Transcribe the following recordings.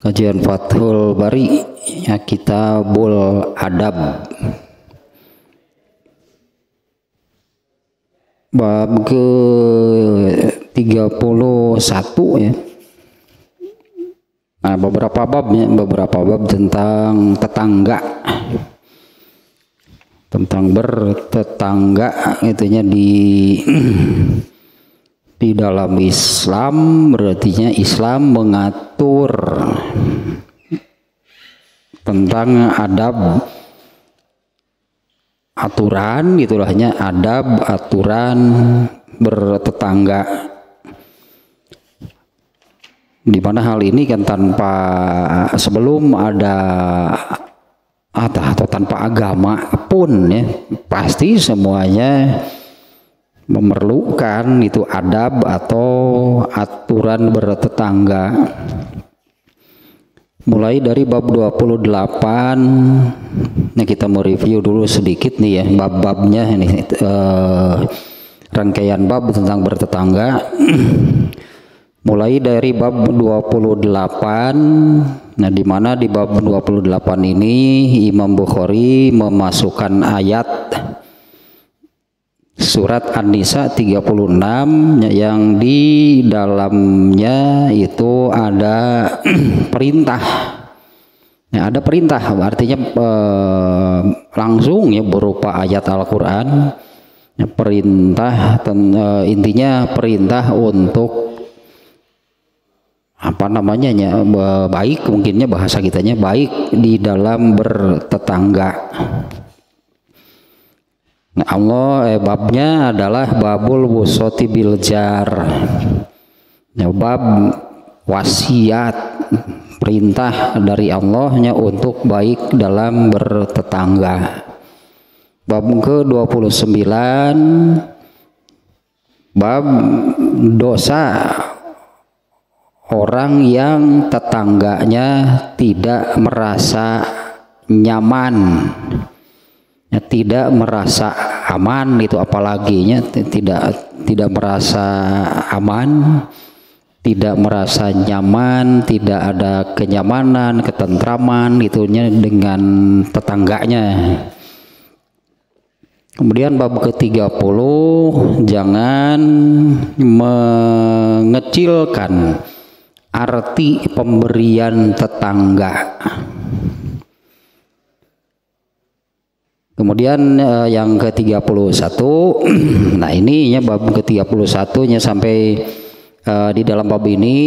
Kajian Fathul Bari ya, Kitabul Adab, bab ke 31 ya. Nah, beberapa bab tentang tetangga, tentang bertetangga, itunya di dalam Islam, berartinya Islam mengatur tentang adab, aturan gitulahnya, adab, aturan bertetangga, di mana hal ini kan tanpa sebelum ada atau tanpa agama pun ya, pasti semuanya memerlukan itu adab atau aturan bertetangga. Mulai dari bab 28, nah kita mau review dulu sedikit nih ya bab-babnya ini, rangkaian bab tentang bertetangga. Mulai dari bab 28, nah di mana di bab 28 ini Imam Bukhari memasukkan ayat surat An-Nisa 36 yang di dalamnya itu ada perintah. Ya, ada perintah, artinya langsung ya berupa ayat Al-Qur'an. Ya, perintah intinya perintah untuk apa namanya ya, baik, mungkinnya bahasa kitanya baik di dalam bertetangga. Nah, babnya adalah babul wusoti bil jar. Nah, bab wasiat, perintah dari Allahnya untuk baik dalam bertetangga. Bab ke-29, bab dosa orang yang tetangganya tidak merasa nyaman, ya, tidak merasa aman, itu apalaginya tidak merasa aman, tidak merasa nyaman, tidak ada kenyamanan, ketentraman itunya dengan tetangganya. Kemudian bab ke-30, jangan mengecilkan arti pemberian tetangga. Kemudian yang ke-31, nah ini ya bab ke-31 nya sampai di dalam bab ini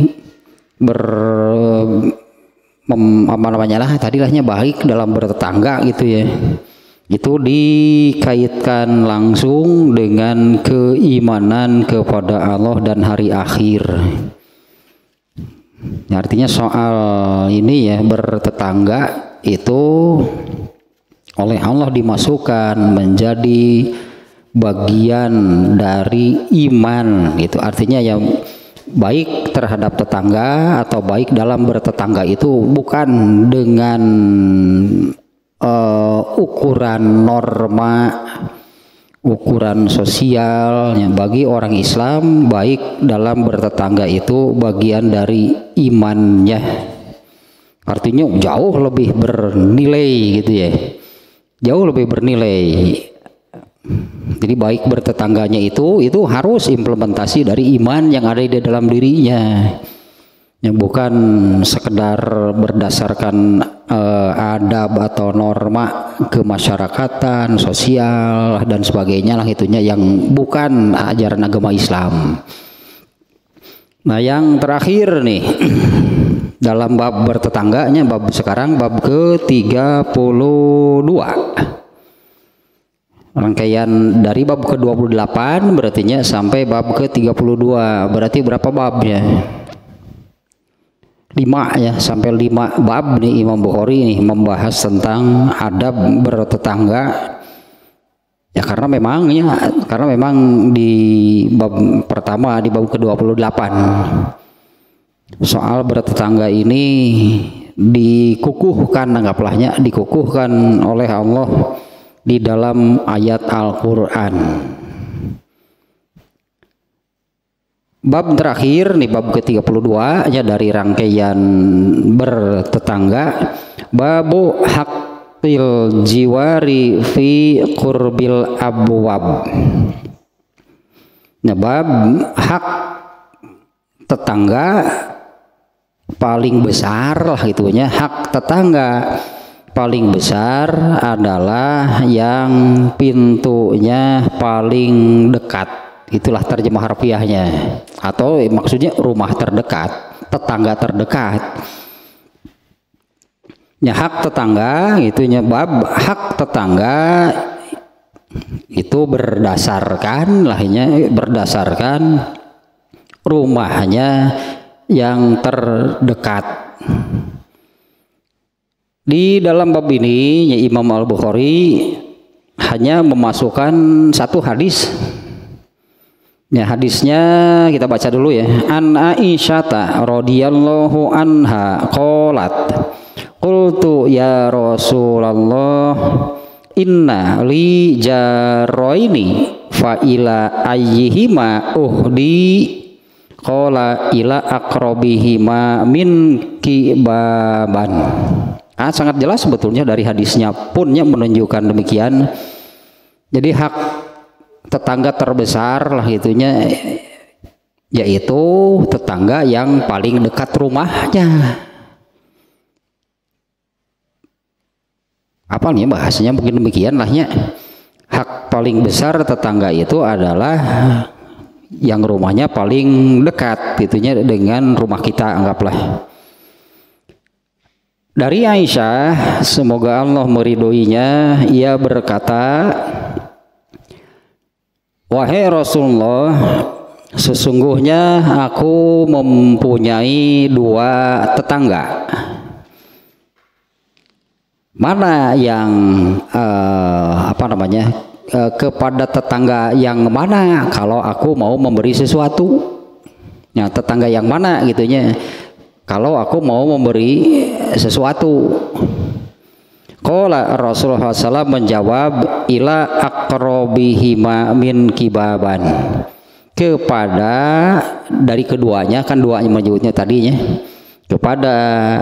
apa namanya lah tadilahnya baik dalam bertetangga gitu ya. Itu dikaitkan langsung dengan keimanan kepada Allah dan hari akhir. Artinya soal ini ya, bertetangga itu oleh Allah dimasukkan menjadi bagian dari iman. Itu artinya ya baik terhadap tetangga atau baik dalam bertetangga itu bukan dengan ukuran norma, ukuran sosial ya. Bagi orang Islam baik dalam bertetangga itu bagian dari imannya, artinya jauh lebih bernilai gitu ya, jauh lebih bernilai. Jadi baik bertetangganya itu harus implementasi dari iman yang ada di dalam dirinya, yang bukan sekedar berdasarkan adab atau norma kemasyarakatan, sosial dan sebagainya lah, itunya yang bukan ajaran agama Islam. Nah, yang terakhir nih dalam bab bertetangganya, bab sekarang bab ke-32. Rangkaian dari bab ke-28 berartinya sampai bab ke-32. Berarti berapa babnya? 5 ya, sampai 5 bab nih Imam Bukhari nih membahas tentang adab bertetangga. Ya karena memang di bab pertama, di bab ke-28 soal bertetangga ini dikukuhkan, anggaplah dikukuhkan oleh Allah di dalam ayat Al-Qur'an. Bab terakhir nih, bab ke-32 ya dari rangkaian bertetangga, babu hakil jiwari fi qurbil abwab. Nah, bab hak tetangga paling besar lah itunya. Hak tetangga paling besar adalah yang pintunya paling dekat. Itulah terjemah harfiahnya, atau maksudnya rumah terdekat, tetangga terdekat. Ya, hak tetangga itunya bab hak tetangga itu berdasarkan lahnya berdasarkan rumahnya yang terdekat. Di dalam bab ini ya, Imam Al-Bukhari hanya memasukkan satu hadis. Ya, hadisnya kita baca dulu ya. An Aisyata radhiyallahu anha qalat qultu ya Rasulullah inna li jaraini fa ila ayyihima uhdi qala ila aqrabihima min kibaban. Sangat jelas sebetulnya dari hadisnya pun yang menunjukkan demikian. Jadi hak tetangga terbesar lah itunya, yaitu tetangga yang paling dekat rumahnya. Apa nih bahasanya, mungkin demikian lahnya. Hak paling besar tetangga itu adalah yang rumahnya paling dekat itunya dengan rumah kita, anggaplah. Dari Aisyah, semoga Allah meridhoinya, ia berkata, wahai Rasulullah, sesungguhnya aku mempunyai dua tetangga. Mana yang kepada tetangga yang mana kalau aku mau memberi sesuatu? Ya, tetangga yang mana gitunya kalau aku mau memberi sesuatu. Qala Rasulullah SAW menjawab ila aqrabihima min kibaban, kepada dari keduanya, kan duanya menyebutnya tadinya, kepada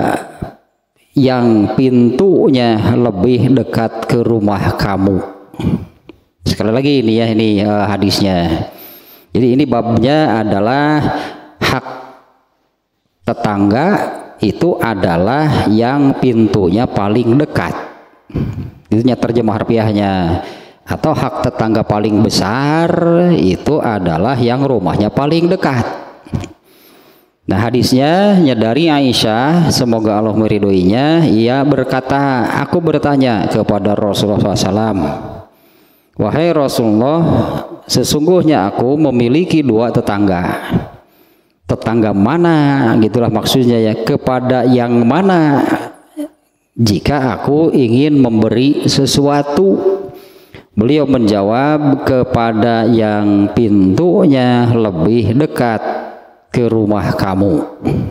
yang pintunya lebih dekat ke rumah kamu. Sekali lagi ini ya, ini hadisnya. Jadi ini babnya adalah hak tetangga itu adalah yang pintunya paling dekat. Itunya terjemah harfiahnya. Atau hak tetangga paling besar itu adalah yang rumahnya paling dekat. Nah, hadisnya dari Aisyah, semoga Allah meridhoinya, ia berkata, aku bertanya kepada Rasulullah SAW, wahai Rasulullah, sesungguhnya aku memiliki dua tetangga. Tetangga mana gitulah maksudnya ya, kepada yang mana jika aku ingin memberi sesuatu. Beliau menjawab, kepada yang pintunya lebih dekat ke rumah kamu.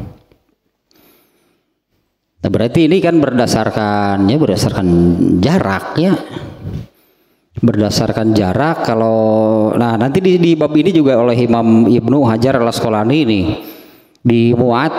Nah, berarti ini kan berdasarkan jarak ya. Berdasarkan jarak. Kalau nanti di bab ini juga oleh Imam Ibnu Hajar Al-Asqalani ini dimuat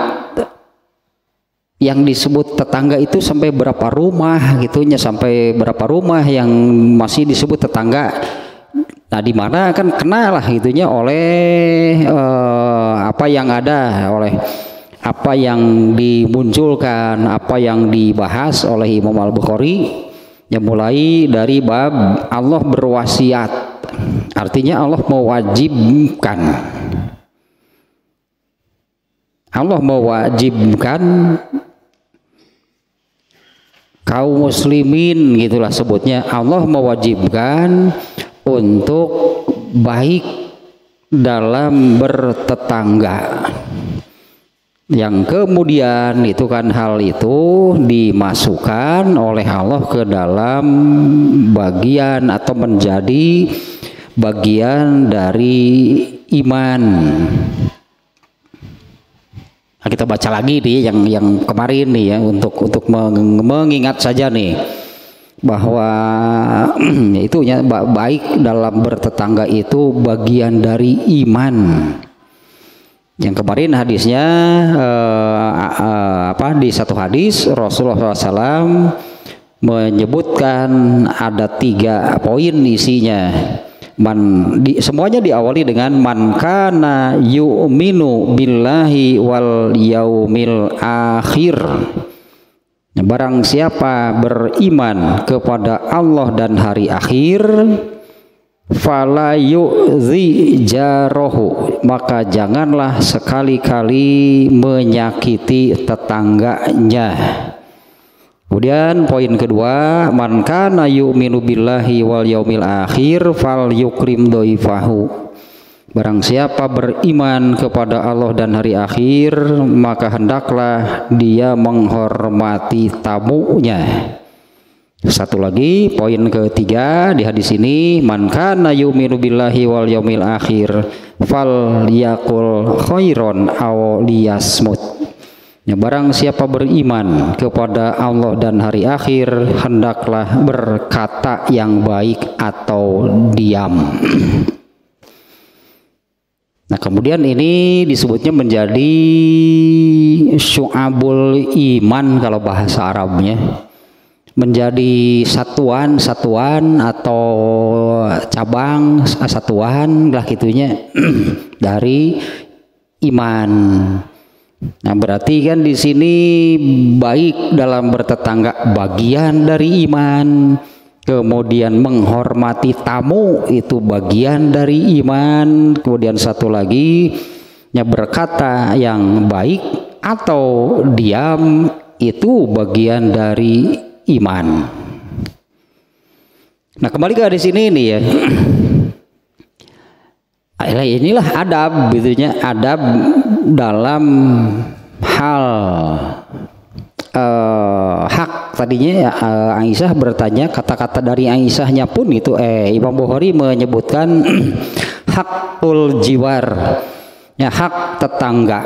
yang disebut tetangga itu sampai berapa rumah gitunya, sampai berapa rumah yang masih disebut tetangga. Nah, di mana kan kenalah gitunya oleh apa yang ada, oleh apa yang dimunculkan, apa yang dibahas oleh Imam Al-Bukhari. Ya, mulai dari bab Allah berwasiat, artinya Allah mewajibkan. Allah mewajibkan kaum muslimin gitulah sebutnya. Allah mewajibkan untuk baik dalam bertetangga, yang kemudian itu kan hal itu dimasukkan oleh Allah ke dalam bagian atau menjadi bagian dari iman. Nah, kita baca lagi nih yang kemarin nih ya, untuk mengingat saja nih bahwa itu ya, baik dalam bertetangga itu bagian dari iman. Yang kemarin hadisnya di satu hadis Rasulullah SAW menyebutkan ada 3 poin isinya. Semuanya diawali dengan man kana yu'minu billahi wal yaumil akhir. Barang siapa beriman kepada Allah dan hari akhir, fala yu'zi jarahu, maka janganlah sekali-kali menyakiti tetangganya. Kemudian poin kedua, man kana yu'minu billahi wal yaumil akhir fal yukrim doifahu. Barang siapa beriman kepada Allah dan hari akhir, maka hendaklah dia menghormati tamunya. Satu lagi, poin ketiga di hadis ini, man kana yu'minu billahi wal yaumil akhir fal yakul khairon aw liyasmut. Ya, barang siapa beriman kepada Allah dan hari akhir, hendaklah berkata yang baik atau diam. Nah, kemudian ini disebutnya menjadi syu'abul iman kalau bahasa Arabnya. Menjadi satuan atau cabang satuan lah gitunya dari iman. Nah, berarti kan di sini baik dalam bertetangga bagian dari iman. Kemudian menghormati tamu itu bagian dari iman. Kemudian satu lagi, ya, berkata yang baik atau diam itu bagian dari iman. Nah, kembali ke hadis ini ya. Inilah adab, gitunya, adab dalam hal hak. Tadinya Aisyah bertanya, kata-kata dari Aisyahnya pun itu Imam Bukhari menyebutkan hakul jiwar, ya, hak tetangga.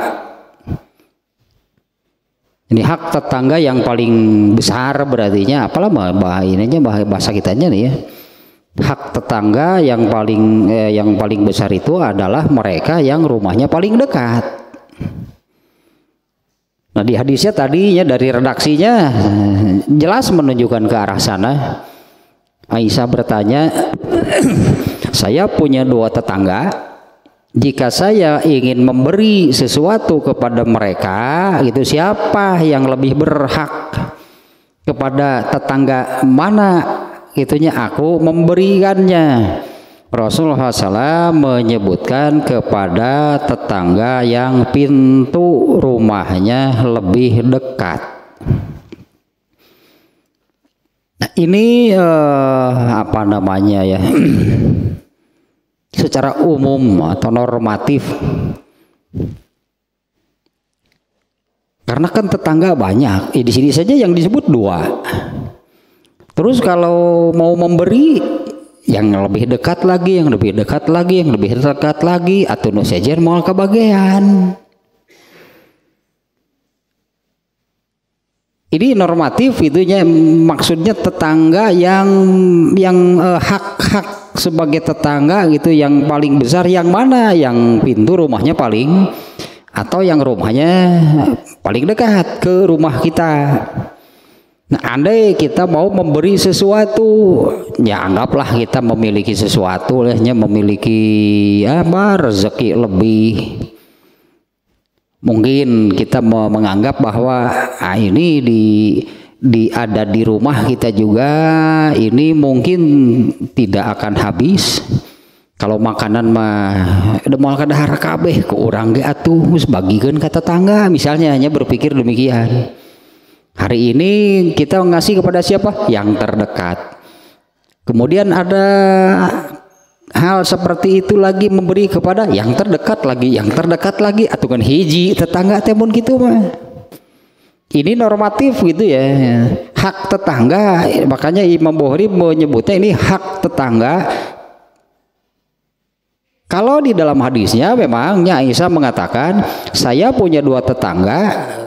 Ini hak tetangga yang paling besar, berartinya apalah bahasa kitanya nih ya. Hak tetangga yang paling besar itu adalah mereka yang rumahnya paling dekat. Nah, di hadisnya tadinya dari redaksinya jelas menunjukkan ke arah sana. Aisyah bertanya, saya punya 2 tetangga. Jika saya ingin memberi sesuatu kepada mereka, itu siapa yang lebih berhak? Kepada tetangga mana itunya aku memberikannya? Rasulullah SAW menyebutkan kepada tetangga yang pintu rumahnya lebih dekat. Nah, ini apa namanya ya? Secara umum atau normatif. Karena kan tetangga banyak. Di sini saja yang disebut 2. Terus kalau mau memberi, yang lebih dekat lagi, yang lebih dekat lagi, yang lebih dekat lagi, atau nu sejen mau kebagian. Ini normatif itunya, maksudnya tetangga yang hak-hak sebagai tetangga gitu yang paling besar yang mana? Yang pintu rumahnya paling, atau yang rumahnya paling dekat ke rumah kita. Nah, andai kita mau memberi sesuatu, ya anggaplah kita memiliki sesuatu, memiliki rezeki lebih. Mungkin kita mau menganggap bahwa ini ada di rumah kita juga, ini mungkin tidak akan habis. Kalau makanan mah udah mau kadahar kabeh ke urang ge atuh geus bagikeun ka tetangga, misalnya hanya berpikir demikian. Hari ini kita ngasih kepada siapa? Yang terdekat. Kemudian ada hal seperti itu lagi, memberi kepada yang terdekat lagi, atau kan hiji tetangga temun gitu mah. Ini normatif gitu ya. Hak tetangga, makanya Imam Bukhari menyebutnya ini hak tetangga. Kalau di dalam hadisnya memangnya Aisyah mengatakan, saya punya 2 tetangga.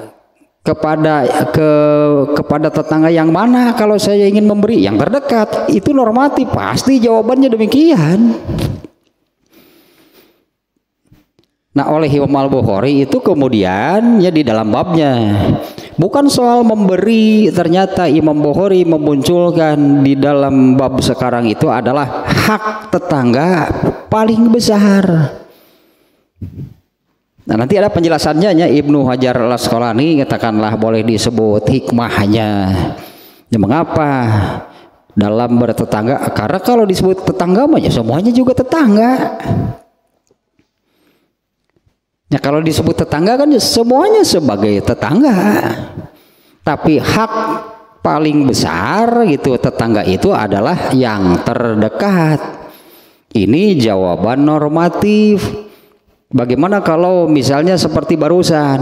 Kepada tetangga yang mana kalau saya ingin memberi? Yang terdekat. Itu normatif, pasti jawabannya demikian. Nah, oleh Imam Al-Bukhari itu kemudian ya di dalam babnya bukan soal memberi, ternyata Imam Bukhari memunculkan di dalam bab sekarang itu adalah hak tetangga paling besar. Nah, nanti ada penjelasannya ya, Ibnu Hajar Al-Asqalani katakanlah boleh disebut hikmahnya. Ya, mengapa dalam bertetangga? Karena kalau disebut tetangga mah ya semuanya juga tetangga. Ya, kalau disebut tetangga kan ya semuanya sebagai tetangga. Tapi hak paling besar gitu tetangga itu adalah yang terdekat. Ini jawaban normatif. Bagaimana kalau misalnya seperti barusan,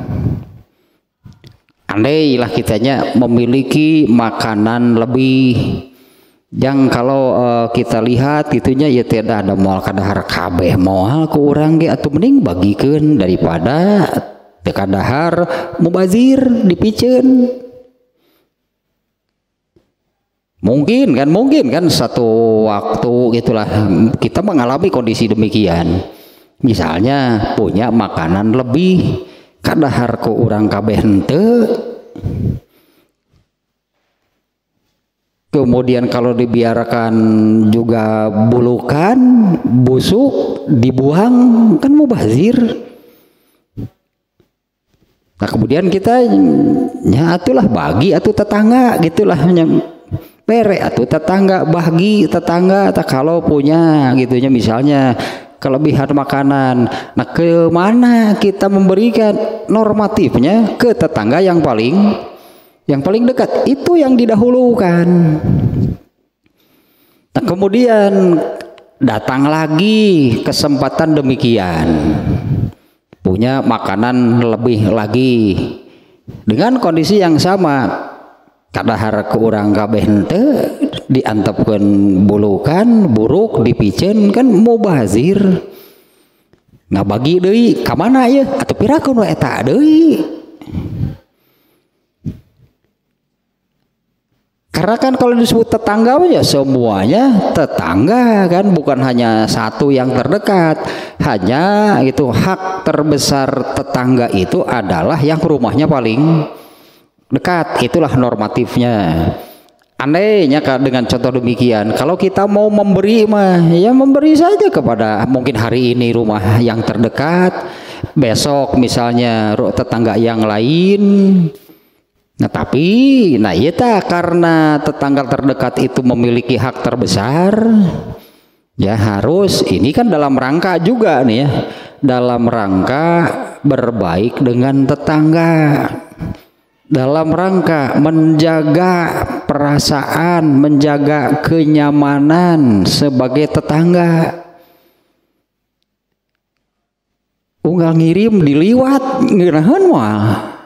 andailah kitanya memiliki makanan lebih, yang kalau kita lihat gitunya ya tidak ada moal kadahar kabeh moal ku urang ge atuh mending bagikeun daripada teu kadahar mubazir dipikeun. Mungkin kan satu waktu gitulah kita mengalami kondisi demikian. Misalnya punya makanan lebih kadahar ku urang kabeh henteu. Kemudian kalau dibiarkan juga bulukan, busuk, dibuang kan mubazir. Nah, kemudian kita ya atulah bagi atuh tetangga gitulah pere atuh tetangga bagi tetangga tak kalau punya gitunya misalnya kelebihan makanan. Nah, ke mana kita memberikan normatifnya? Ke tetangga yang paling dekat, itu yang didahulukan. Nah, kemudian datang lagi kesempatan demikian, punya makanan lebih lagi dengan kondisi yang sama, kadahar ke urang kabeh henteu diantepkeun bulukan buruk dipikeun kan mubazir. Ngabagi deui ka mana ye atuh pirakeun we eta deui. Karena kan kalau disebut tetangga ya semuanya tetangga kan, bukan hanya satu yang terdekat. Hanya itu hak terbesar tetangga itu adalah yang rumahnya paling dekat, itulah normatifnya. Andainya dengan contoh demikian, kalau kita mau memberi mah ya memberi saja kepada mungkin hari ini rumah yang terdekat, besok misalnya tetangga yang lain. Nah, tapi nah iya karena tetangga terdekat itu memiliki hak terbesar, ya harus ini kan dalam rangka juga nih ya, dalam rangka berbaik dengan tetangga, dalam rangka menjaga perasaan, menjaga kenyamanan sebagai tetangga. Unggal ngirim diliwat ngeunaheun moal.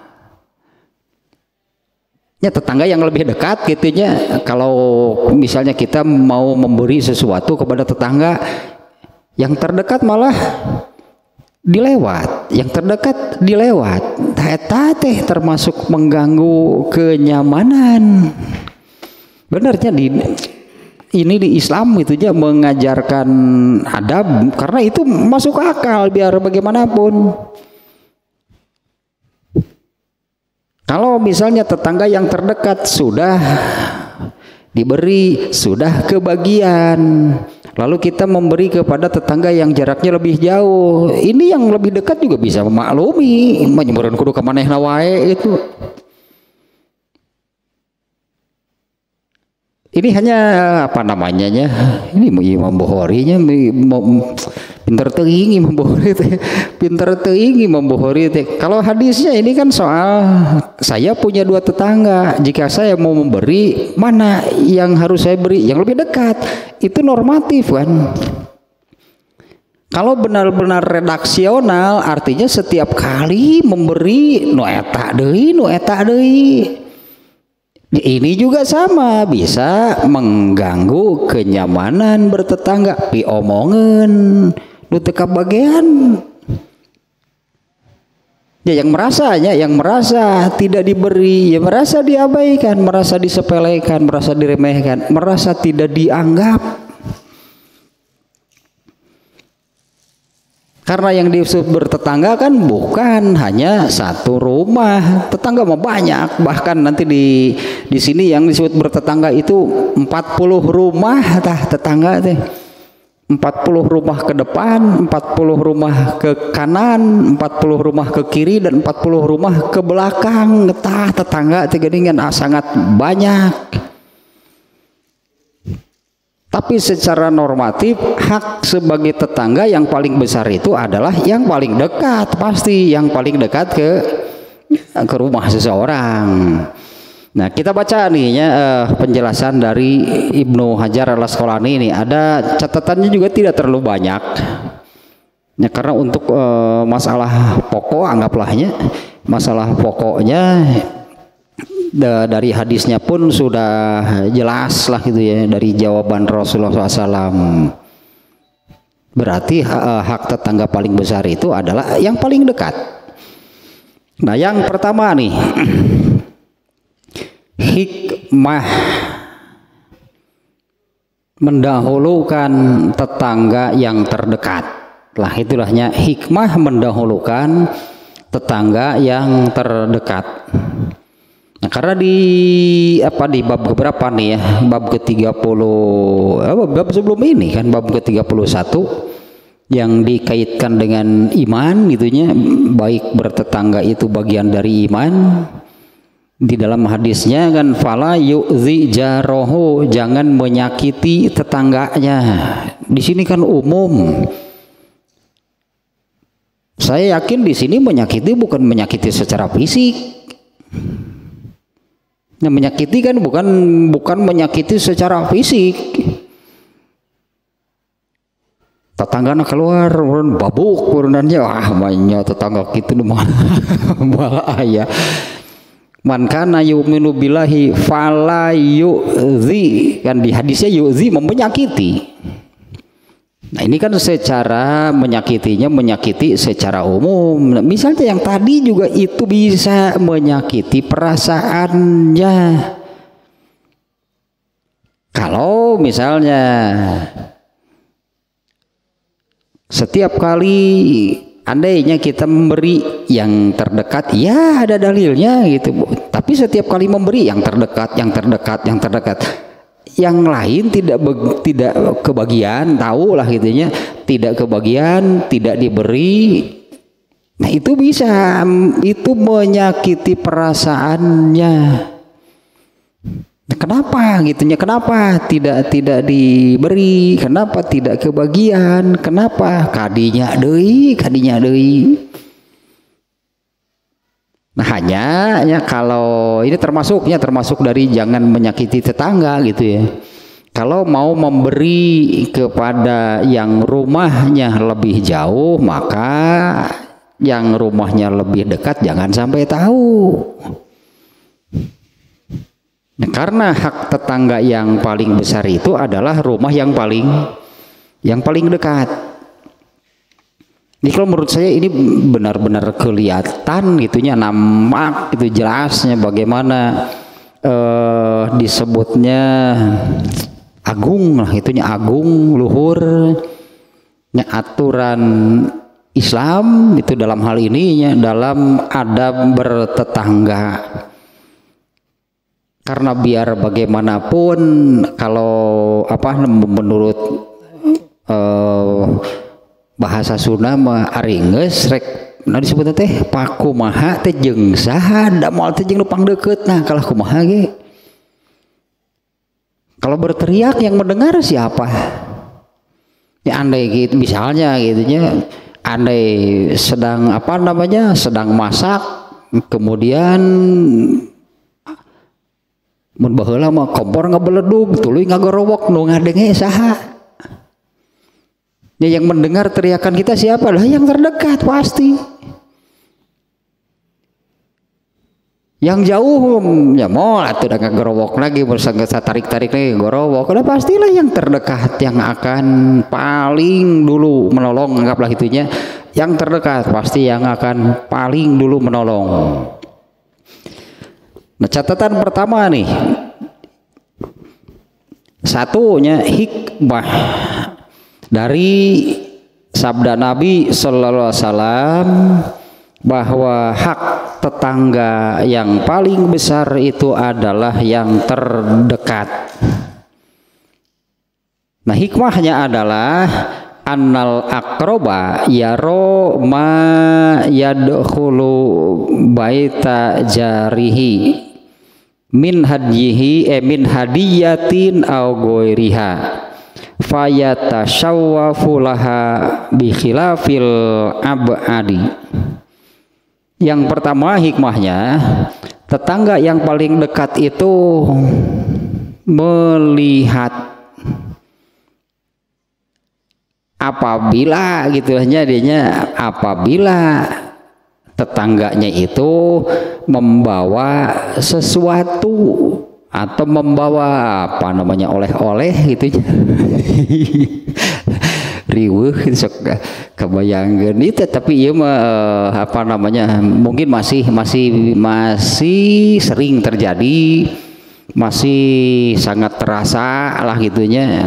Ya, tetangga yang lebih dekat gitunya, kalau misalnya kita mau memberi sesuatu kepada tetangga yang terdekat malah dilewat, yang terdekat dilewat, eta teh termasuk mengganggu kenyamanan. Benarnya ini di Islam itu aja mengajarkan adab karena itu masuk akal biar bagaimanapun. Kalau misalnya tetangga yang terdekat sudah diberi, sudah kebagian, lalu kita memberi kepada tetangga yang jaraknya lebih jauh, ini yang lebih dekat juga bisa memaklumi, menyemburan kudu ke manehna wae itu. Ini hanya apa namanya nya? Ini Imam Bukhari nya pinter teuing Imam Bukhari teh. Pinter teuing Imam Bukhari teh. Kalau hadisnya ini kan soal saya punya dua tetangga. Jika saya mau memberi, mana yang harus saya beri? Yang lebih dekat. Itu normatif kan. Kalau benar-benar redaksional artinya setiap kali memberi nu eta deui, nu eta deui. Ini juga sama, bisa mengganggu kenyamanan bertetangga, diomongen nu teu kabagean. Ya, yang merasa tidak diberi, ya merasa diabaikan, merasa disepelekan, merasa diremehkan, merasa tidak dianggap. Karena yang disebut bertetangga kan bukan hanya satu rumah, tetangga mah banyak. Bahkan nanti di sini yang disebut bertetangga itu 40 rumah tetangga teh. 40 rumah ke depan, 40 rumah ke kanan, 40 rumah ke kiri, dan 40 rumah ke belakang. Tetangga teh geuningan sangat banyak. Tapi secara normatif hak sebagai tetangga yang paling besar itu adalah yang paling dekat, pasti yang paling dekat ke rumah seseorang. Nah, kita baca nih ya penjelasan dari Ibnu Hajar Al-Asqalani ini. Ada catatannya juga tidak terlalu banyak. Ya, karena untuk masalah pokok anggaplah masalah pokoknya dari hadisnya pun sudah jelas lah gitu ya, dari jawaban Rasulullah SAW. Berarti hak tetangga paling besar itu adalah yang paling dekat. Nah, yang pertama nih, hikmah mendahulukan tetangga yang terdekat. Lah itulahnya hikmah mendahulukan tetangga yang terdekat. Nah, karena di bab keberapa nih ya? Bab ke-30, bab sebelum ini kan bab ke-31 yang dikaitkan dengan iman gitunya, baik bertetangga itu bagian dari iman. Di dalam hadisnya kan fala yu'zi jarohu, jangan menyakiti tetangganya. Di sini kan umum. Saya yakin di sini menyakiti bukan menyakiti secara fisik. Nah, menyakiti kan bukan menyakiti secara fisik. Tetanggana keluar babuk urunannya, mainnya tetangga gitu malah aya. Man kana yu'minu billahi fala yu'zi, kan di hadisnya yu'zi menyakiti. Nah, ini kan secara menyakiti secara umum. Nah, misalnya yang tadi juga itu bisa menyakiti perasaannya. Kalau misalnya setiap kali andainya kita memberi yang terdekat, ya ada dalilnya gitu. Tapi setiap kali memberi yang terdekat, yang lain tidak kebagian, tahu lah gitunya, tidak kebagian, tidak diberi. Nah, itu bisa, itu menyakiti perasaannya. Nah, kenapa gitunya? Kenapa tidak diberi? Kenapa tidak kebagian? Kenapa kadinya deui? Nah, hanya ya kalau ini termasuk dari jangan menyakiti tetangga gitu ya. Kalau mau memberi kepada yang rumahnya lebih jauh, maka yang rumahnya lebih dekat jangan sampai tahu. Nah, karena hak tetangga yang paling besar itu adalah rumah yang paling dekat. Ini kalau menurut saya ini benar-benar kelihatan gitunya, nampak itu jelasnya bagaimana disebutnya agung lah, itunya agung luhurnya aturan Islam itu dalam hal ini dalam adab bertetangga. Karena biar bagaimanapun kalau menurut bahasa Sunda mah ari geus rek disebutna teh pakumaha teh jeung saha da moal teh jeung nu pangdeukeut. Nah, kalah kumaha ge? Kalau berteriak yang mendengar siapa? Ya andai gitu misalnya gitunya, andai sedang sedang masak, kemudian mun baheula mah kompor ngabeledug, tuluy ngagorowok, nu ngadenge saha? Ya, yang mendengar teriakan kita siapa? Lah yang terdekat pasti. Yang jauh ya mau atuh da ngagorowok lagi bersangka tarik-tarik lagi gorowok. Udah pastilah yang terdekat yang akan paling dulu menolong, anggaplah itunya. Yang terdekat pasti yang akan paling dulu menolong. Nah, catatan pertama nih. Satunya hikmah dari sabda Nabi sallallahu alaihi wasallam bahwa hak tetangga yang paling besar itu adalah yang terdekat. Nah, hikmahnya adalah annal aqroba yaro ma yadkhulu baita jarihi min hadiyatin aw ghairiha fayatashawwafu laha bi khilafil abadi. Yang pertama hikmahnya, tetangga yang paling dekat itu melihat apabila gitu hanya apabila tetangganya itu membawa sesuatu atau membawa apa namanya oleh-oleh gitu riweuh sok kebayangkeun itu, tapi ieu mah apa namanya mungkin masih sering terjadi, masih sangat terasa lah gitunya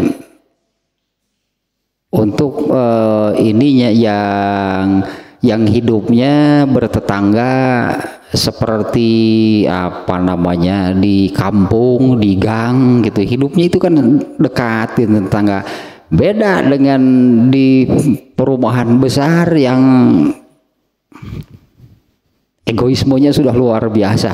untuk ininya yang hidupnya bertetangga seperti apa namanya di kampung, di gang gitu, hidupnya itu kan dekat tetangga. Beda dengan di perumahan besar yang egoismenya sudah luar biasa.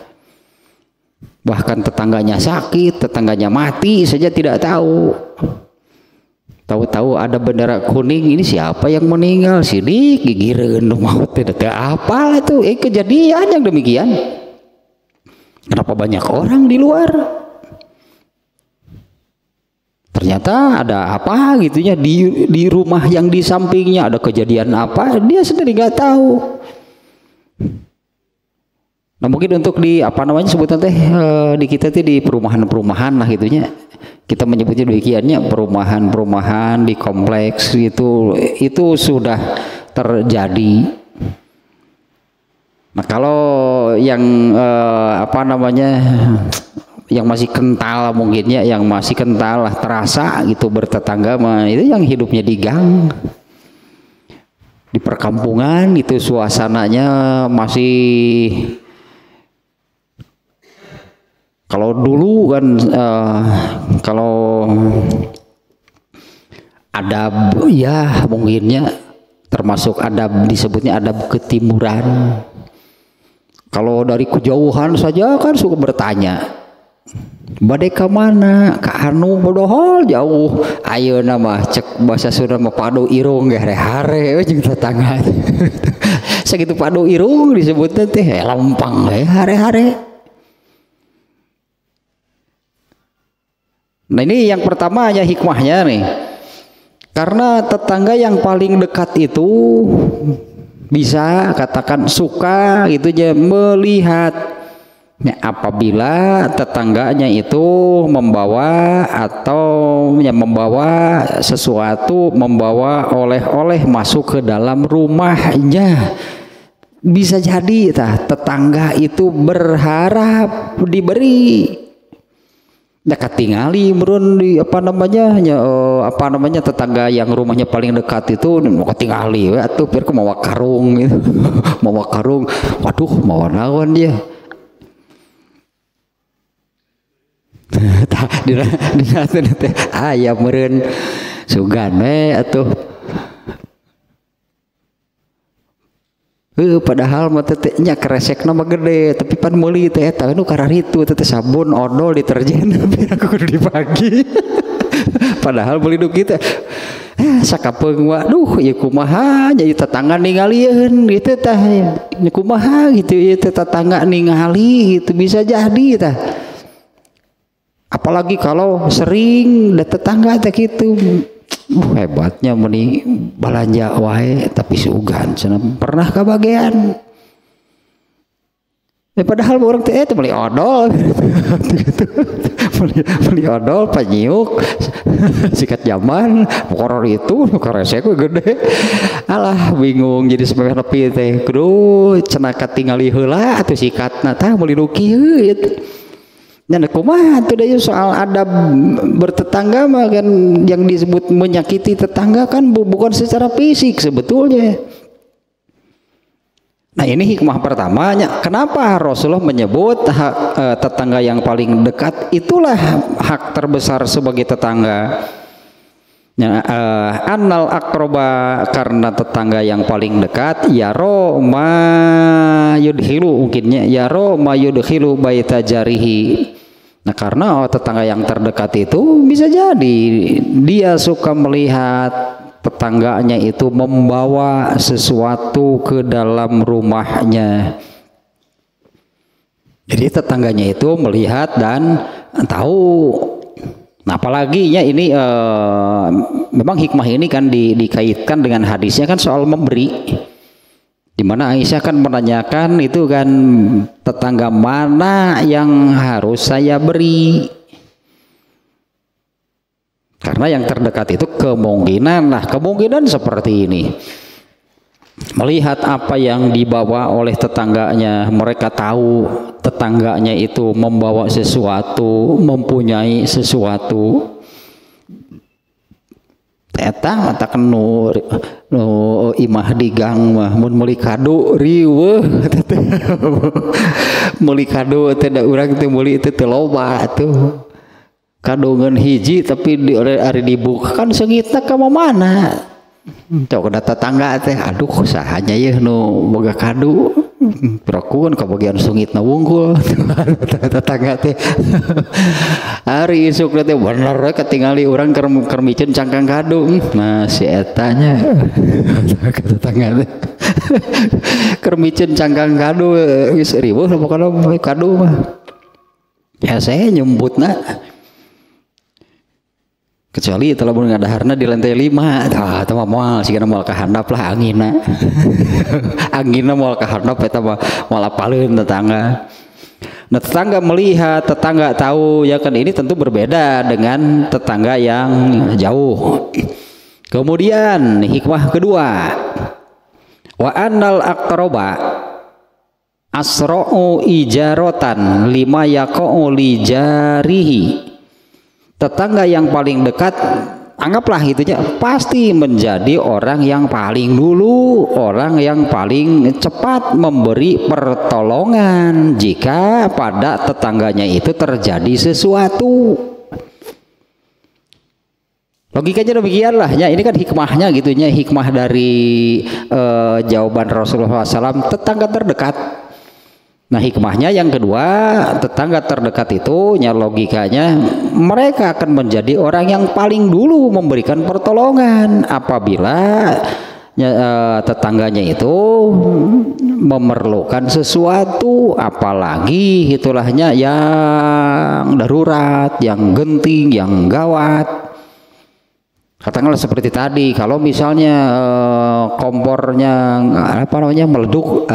Bahkan tetangganya sakit, tetangganya mati saja tidak tahu. Tahu-tahu ada bendera kuning, ini siapa yang meninggal? Sidik gigireun maut tidak apalah itu. Kejadian yang demikian. Kenapa banyak orang di luar? Ternyata ada apa gitunya di rumah yang di sampingnya, ada kejadian apa dia sendiri nggak tahu. Nah mungkin untuk di apa namanya sebutan teh di kita teh di perumahan lah gitunya, kita menyebutnya demikiannya perumahan di kompleks itu sudah terjadi. Nah kalau yang apa namanya yang masih kental mungkinnya, yang masih kental lah terasa gitu bertetangga mah itu yang hidupnya di gang, di perkampungan itu suasananya masih. Kalau dulu kan kalau adab ya mungkinnya termasuk adab, disebutnya adab ketimuran. Kalau dari kejauhan saja kan suka bertanya, bade ka mana? Ka anu bodohol jauh. Ayeuna mah cek bahasa Sunda mah padu irung ge hare-hare jeung tetangga. Sakitu padu irung disebutna teh lampang we hare-hare. Nah ini yang pertama ya hikmahnya nih. Karena tetangga yang paling dekat itu bisa katakan suka gitu aja melihat. Ya, apabila tetangganya itu membawa atau ya, membawa sesuatu, membawa oleh-oleh masuk ke dalam rumahnya, bisa jadi tetangga itu berharap diberi. Ya ketingali merun di apa namanya tetangga yang rumahnya paling dekat itu mau ketingali atuh biar ke mawa karung gitu. Mawa karung, waduh mawa naon dia. Dina teh aya meureun sugan we atuh. Padahal mah teh nya kresekna mah gede, tapi pan meuli teh eta nu kararitu teh sabun, odol, deterjen biar aku kudu dibagi. Padahal beli nu kitu sakapeung waduh ieu kumaha nya tetangga ningalieun gitu tah. Kumaha gitu ieu tetangga ningali gitu bisa jadi tah. Apalagi kalau sering da tetangga teh kitu hebatnya meni balanja wae tapi sugan cenah pernah kabagean. Padahal orang teh beli odol gitu. beli odol panyiuk sikat zaman koror itu koresek gede. Alah bingung jadi sampai nepi teh kudu cenah katingali heula atuh sikatna tah meuli nu kieu. Nah, kumaha tuh daya soal adab bertetangga mah kan yang disebut menyakiti tetangga kan bukan secara fisik sebetulnya. Nah, ini hikmah pertamanya. Kenapa Rasulullah menyebut hak tetangga yang paling dekat itulah hak terbesar sebagai tetangga. Ya, annal akroba karena tetangga yang paling dekat yaro ma yudhilu mungkinnya yaro ma yudhilu baita jarihi. Nah, karena tetangga yang terdekat itu bisa jadi dia suka melihat tetangganya itu membawa sesuatu ke dalam rumahnya. Jadi tetangganya itu melihat dan tahu. Nah, apalagi ya ini memang hikmah ini kan dikaitkan dengan hadisnya kan soal memberi. Di mana Aisyah kan menanyakan itu kan tetangga mana yang harus saya beri? Karena yang terdekat itu kemungkinan seperti ini. Melihat apa yang dibawa oleh tetangganya, mereka tahu tetangganya itu membawa sesuatu, mempunyai sesuatu. Eta matakan nu imah di gang mah mun meuli kado riweuh meuli kado teh da urang teh meuli teh teu loba atuh kado ngeun hiji tapi ari dibuka kan seungitna ka mana cok da tetangga teh aduh sahanya ye nu boga kado prakun ka bagian sungitna wungkul tetangga teh hari isuk teh bener ketingali urang keur micen cangkang kado nah si etanya tetangga teh keur micen cangkang kado geus riweuh pokona kado mah ya saya nyebutna kecuali telah mun ngadaharna di lantai 5 tah eta mah moal sigana moal kahandap lah anginna anginna moal kahandap eta mah moal apaleun tetangga. Nah, tetangga melihat, tetangga tahu ya kan ini tentu berbeda dengan tetangga yang jauh. Kemudian hikmah kedua wa annal aqraba asra'u ijaratan lima yaqa'u li jarihi. Tetangga yang paling dekat anggaplah gitunya pasti menjadi orang yang paling dulu, orang yang paling cepat memberi pertolongan jika pada tetangganya itu terjadi sesuatu. Logikanya demikianlah ya, ini kan hikmahnya gitunya, hikmah dari jawaban Rasulullah SAW tetangga terdekat. Nah, hikmahnya yang kedua, tetangga terdekat itu ya logikanya mereka akan menjadi orang yang paling dulu memberikan pertolongan apabila tetangganya itu memerlukan sesuatu, apalagi itulahnya yang darurat, yang genting, yang gawat. Katakanlah seperti tadi, kalau misalnya kompornya apa namanya meleduk,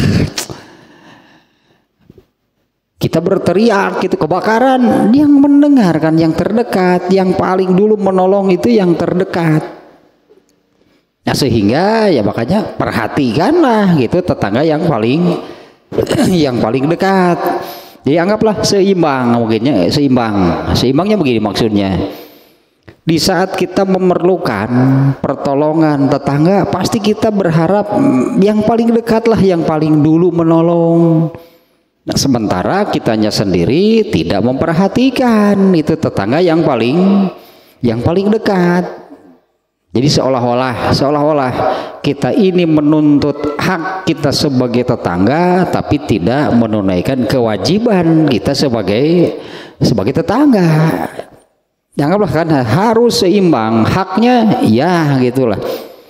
kita berteriak gitu kebakaran, yang mendengarkan yang terdekat, yang paling dulu menolong itu yang terdekat. Nah, sehingga ya makanya perhatikanlah gitu tetangga yang paling dekat. Jadi anggaplah seimbang, mungkinnya seimbangnya begini maksudnya. Di saat kita memerlukan pertolongan tetangga, pasti kita berharap yang paling dekat lah yang paling dulu menolong. Nah, sementara kitanya sendiri tidak memperhatikan itu tetangga yang paling dekat. Jadi seolah-olah kita ini menuntut hak kita sebagai tetangga tapi tidak menunaikan kewajiban kita sebagai tetangga. Janganlah kan harus seimbang haknya ya gitulah.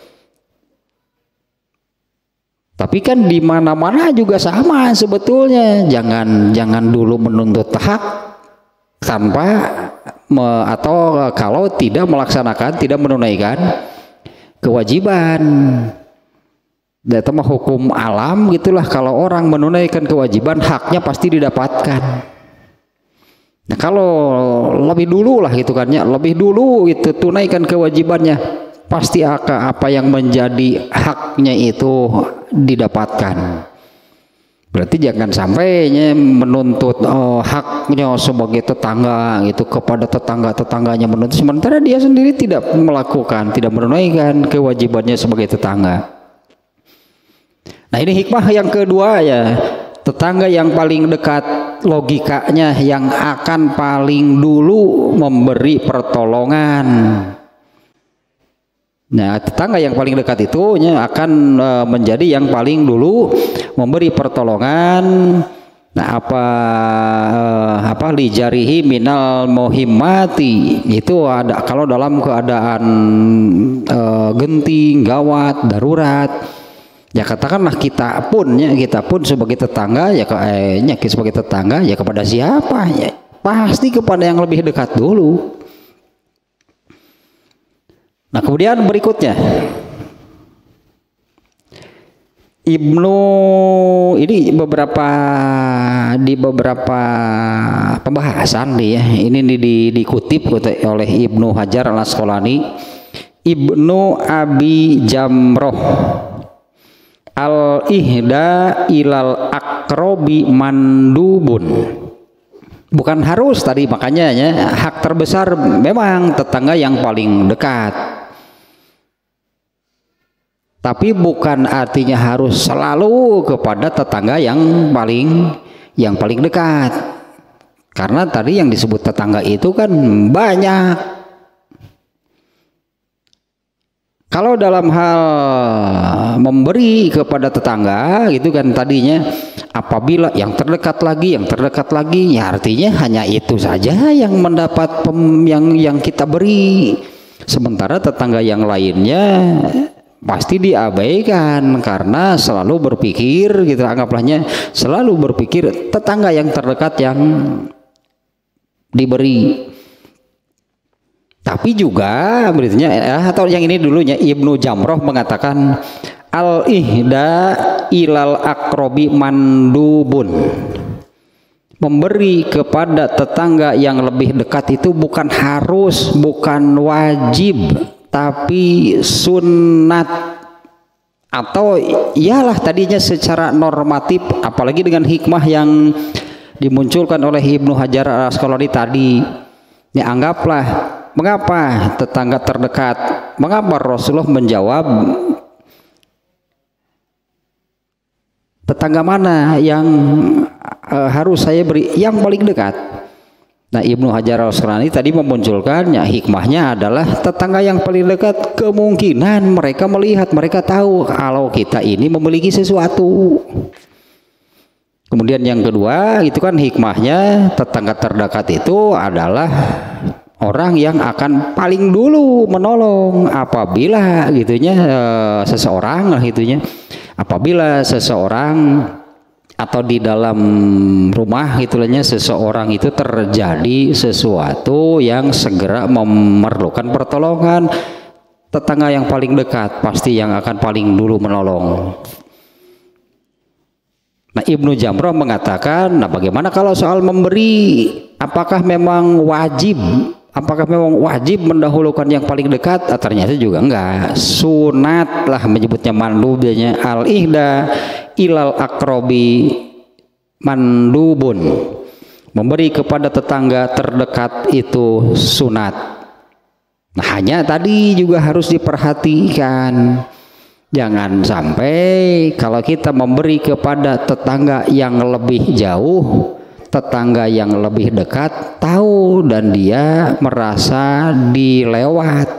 Tapi kan di mana-mana juga sama sebetulnya. Jangan dulu menuntut hak tanpa atau kalau tidak melaksanakan, tidak menunaikan kewajiban. Itu mah hukum alam gitulah. Kalau orang menunaikan kewajiban, haknya pasti didapatkan. Nah, kalau lebih dulu lah gitu kan ya, lebih dulu itu tunaikan kewajibannya, pasti apa yang menjadi haknya itu didapatkan. Berarti jangan sampai menuntut haknya sebagai tetangga itu kepada tetangganya, menuntut sementara dia sendiri tidak melakukan, tidak menunaikan kewajibannya sebagai tetangga. Nah ini hikmah yang kedua ya, tetangga yang paling dekat logikanya yang akan paling dulu memberi pertolongan. Nah tetangga yang paling dekat itu akan menjadi yang paling dulu memberi pertolongan. Nah apa lijarihi minal muhimmati itu ada kalau dalam keadaan genting, gawat, darurat. Ya katakanlah kita pun sebagai tetangga ya sebagai tetangga ya kepada siapa ya pasti kepada yang lebih dekat dulu. Nah kemudian berikutnya Ibnu ini di beberapa pembahasan nih ya ini dikutip oleh Ibnu Hajar Al-Asqalani, Ibnu Abi Jamroh al-ihda ilal akrobi mandubun, bukan harus tadi, makanya ya, hak terbesar memang tetangga yang paling dekat, tapi bukan artinya harus selalu kepada tetangga yang paling dekat, karena tadi yang disebut tetangga itu kan banyak. Kalau dalam hal memberi kepada tetangga gitu kan tadinya apabila yang terdekat lagi ya artinya hanya itu saja yang mendapat yang kita beri, sementara tetangga yang lainnya pasti diabaikan karena selalu berpikir gitu, anggaplah selalu berpikir tetangga yang terdekat yang diberi. Tapi juga beritanya atau yang ini dulunya Ibnu Jamroh mengatakan al-ihda ilal akrobi mandubun, memberi kepada tetangga yang lebih dekat itu bukan harus, bukan wajib, tapi sunnat, atau iyalah tadinya secara normatif, apalagi dengan hikmah yang dimunculkan oleh Ibnu Hajar Al-Asqalani tadi. Ya anggaplah, mengapa tetangga terdekat? Mengapa Rasulullah menjawab tetangga mana yang harus saya beri? Yang paling dekat. Nah Ibnu Hajar Al-Asqalani tadi memunculkan ya hikmahnya adalah tetangga yang paling dekat kemungkinan mereka melihat, mereka tahu kalau kita ini memiliki sesuatu. Kemudian yang kedua itu kan hikmahnya tetangga terdekat itu adalah orang yang akan paling dulu menolong apabila gitunya seseorang gitunya, apabila seseorang atau di dalam rumah gitulah seseorang itu terjadi sesuatu yang segera memerlukan pertolongan, tetangga yang paling dekat pasti yang akan paling dulu menolong. Nah Ibnu Jamroh mengatakan, nah bagaimana kalau soal memberi, apakah memang wajib mendahulukan yang paling dekat? Ternyata juga enggak, sunat lah menyebutnya mandubnya, al-ihda ilal akrobi mandubun, memberi kepada tetangga terdekat itu sunat. Nah hanya tadi juga harus diperhatikan, jangan sampai kalau kita memberi kepada tetangga yang lebih jauh, tetangga yang lebih dekat tahu dan dia merasa dilewat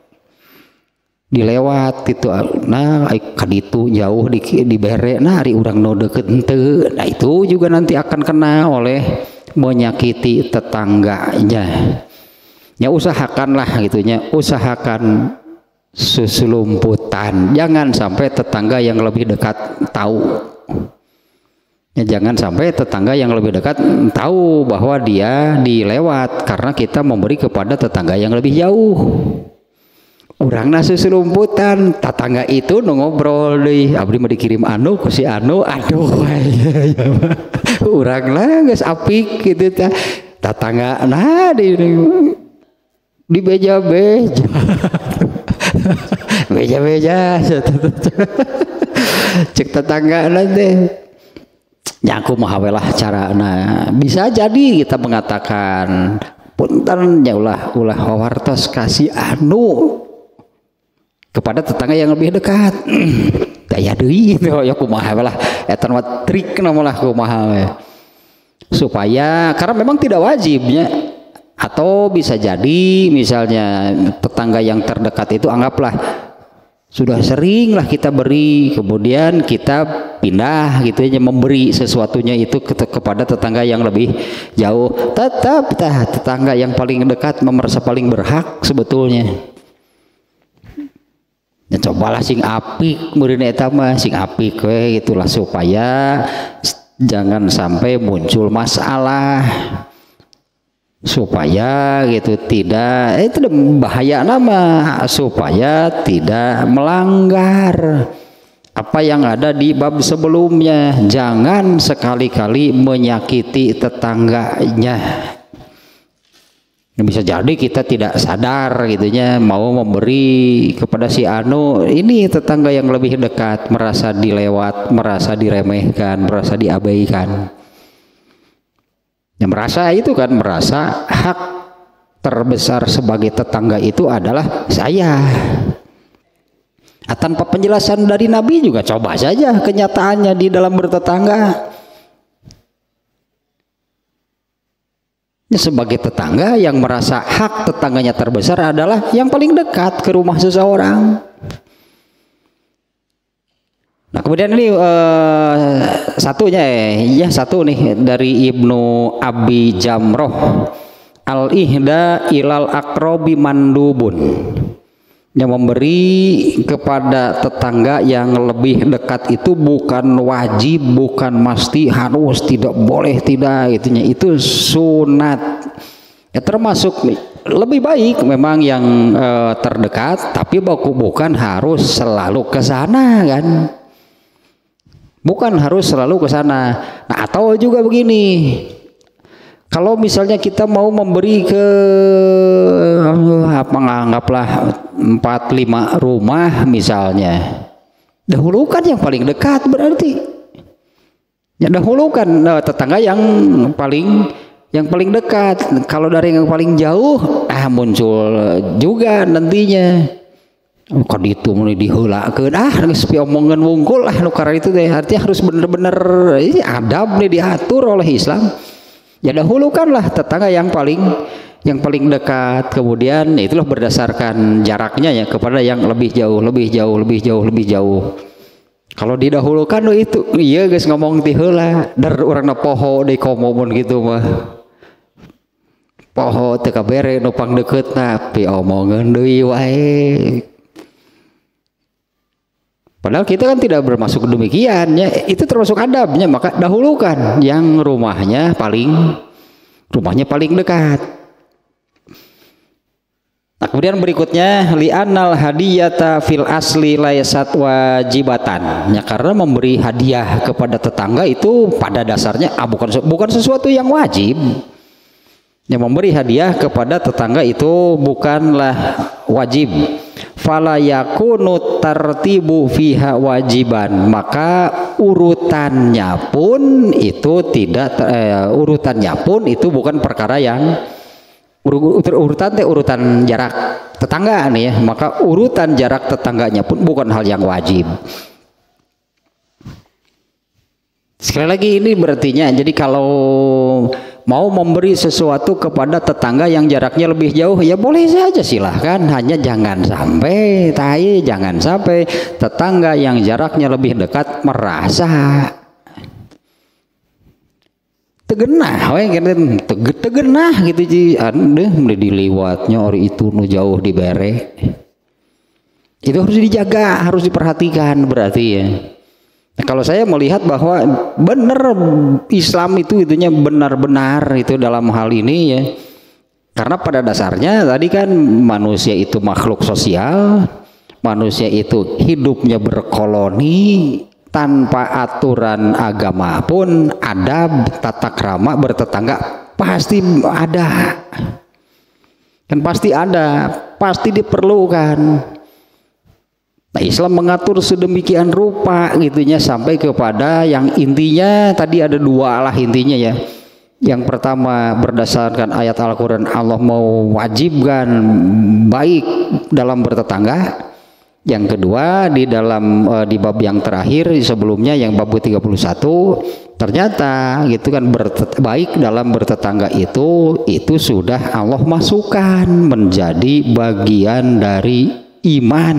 gitu. Nah kaditu jauh di bere, nah ari urang no deket ente. Nah itu juga nanti akan kena oleh menyakiti tetangganya. Ya usahakanlah gitunya, usahakan susulumputan, jangan sampai tetangga yang lebih dekat tahu. Ya, jangan sampai tetangga yang lebih dekat tahu bahwa dia dilewat karena kita memberi kepada tetangga yang lebih jauh. Urang susulumputan, tetangga itu ngobrol deh, abdi mau dikirim anu ku si anu, aduh urang lah geus apik gitu teh. Tetangga nah di beja-beja beja-beja cek tetangga nanti Ya kumaha we lah carana. Bisa jadi kita mengatakan punten nya ulah wawartos kasih anu kepada tetangga yang lebih dekat. Daya deui ya kumaha we lah eta mah trik namulah kumaha we. Supaya karena memang tidak wajibnya, atau bisa jadi misalnya tetangga yang terdekat itu anggaplah sudah sering lah kita beri, kemudian kita pindah gitu aja memberi sesuatunya itu kepada tetangga yang lebih jauh. Tetap tetangga yang paling dekat merasa paling berhak sebetulnya. Ya cobalah sing apik meureun eta mah sing apik we gitulah, supaya jangan sampai muncul masalah, supaya gitu tidak itu bahaya nama, supaya tidak melanggar apa yang ada di bab sebelumnya. Jangan sekali-kali menyakiti tetangganya. Bisa jadi kita tidak sadar gitunya mau memberi kepada si anu, ini tetangga yang lebih dekat merasa dilewat, merasa diremehkan, merasa diabaikan. Yang merasa itu kan merasa hak terbesar sebagai tetangga itu adalah saya. Tanpa penjelasan dari Nabi juga coba saja kenyataannya di dalam bertetangga. Sebagai tetangga yang merasa hak tetangganya terbesar adalah yang paling dekat ke rumah seseorang. Nah kemudian ini satu nih dari Ibnu Abi Jamroh, al-ihda ilal akrobi mandubun, yang memberi kepada tetangga yang lebih dekat itu bukan wajib, bukan mesti harus, tidak boleh, tidak gitunya, itu sunat. Ya termasuk lebih baik memang yang terdekat, tapi bukan harus selalu ke sana kan. Bukan harus selalu ke sana. Nah, atau juga begini. Kalau misalnya kita mau memberi ke anggaplah 4-5 rumah misalnya, dahulukan yang paling dekat berarti. Ya dahulukan tetangga yang paling dekat. Kalau dari yang paling jauh muncul juga nantinya. Kok itu mulai diheulakeun geus piomongan wungkul nu karena itu teh artinya harus bener-bener adab nih diatur oleh Islam. Ya dahulukanlah tetangga yang paling dekat, kemudian itulah berdasarkan jaraknya ya kepada yang lebih jauh. Kalau didahulukan itu iya guys ngomong ti heula dar urangna poho deui komomun gitu mah. Poho teu kabere nu pangdekeutna piomongan deui wae. Padahal kita kan tidak bermaksud demikian ya, itu termasuk adabnya, maka dahulukan yang rumahnya paling dekat. Nah, kemudian berikutnya li'annal hadiyata fil asli laysat wajibatan. Ya, karena memberi hadiah kepada tetangga itu pada dasarnya bukan sesuatu yang wajib. Yang memberi hadiah kepada tetangga itu bukanlah wajib. Fala yakunu tartibu fiha wajiban, maka urutannya pun itu bukan perkara yang urutan jarak tetangga nih ya, maka urutan jarak tetangganya pun bukan hal yang wajib. Sekali lagi ini berartinya jadi kalau mau memberi sesuatu kepada tetangga yang jaraknya lebih jauh ya boleh saja silahkan, hanya jangan sampai tetangga yang jaraknya lebih dekat merasa tegenah gitu ji mulai diliwatnya ori itu nu jauh dibere. Itu harus dijaga, harus diperhatikan berarti ya. Nah, kalau saya melihat bahwa benar Islam itunya benar-benar itu dalam hal ini ya, karena pada dasarnya tadi kan manusia itu makhluk sosial, manusia itu hidupnya berkoloni tanpa aturan agama pun, adab tata krama bertetangga pasti ada, kan pasti ada, pasti diperlukan. Nah, Islam mengatur sedemikian rupa gitunya sampai kepada yang intinya tadi ada dua lah intinya ya. Yang pertama berdasarkan ayat Al-Quran Allah mau wajibkan baik dalam bertetangga. Yang kedua di dalam di bab yang terakhir sebelumnya yang bab 31 ternyata gitu kan baik dalam bertetangga itu sudah Allah masukkan menjadi bagian dari iman.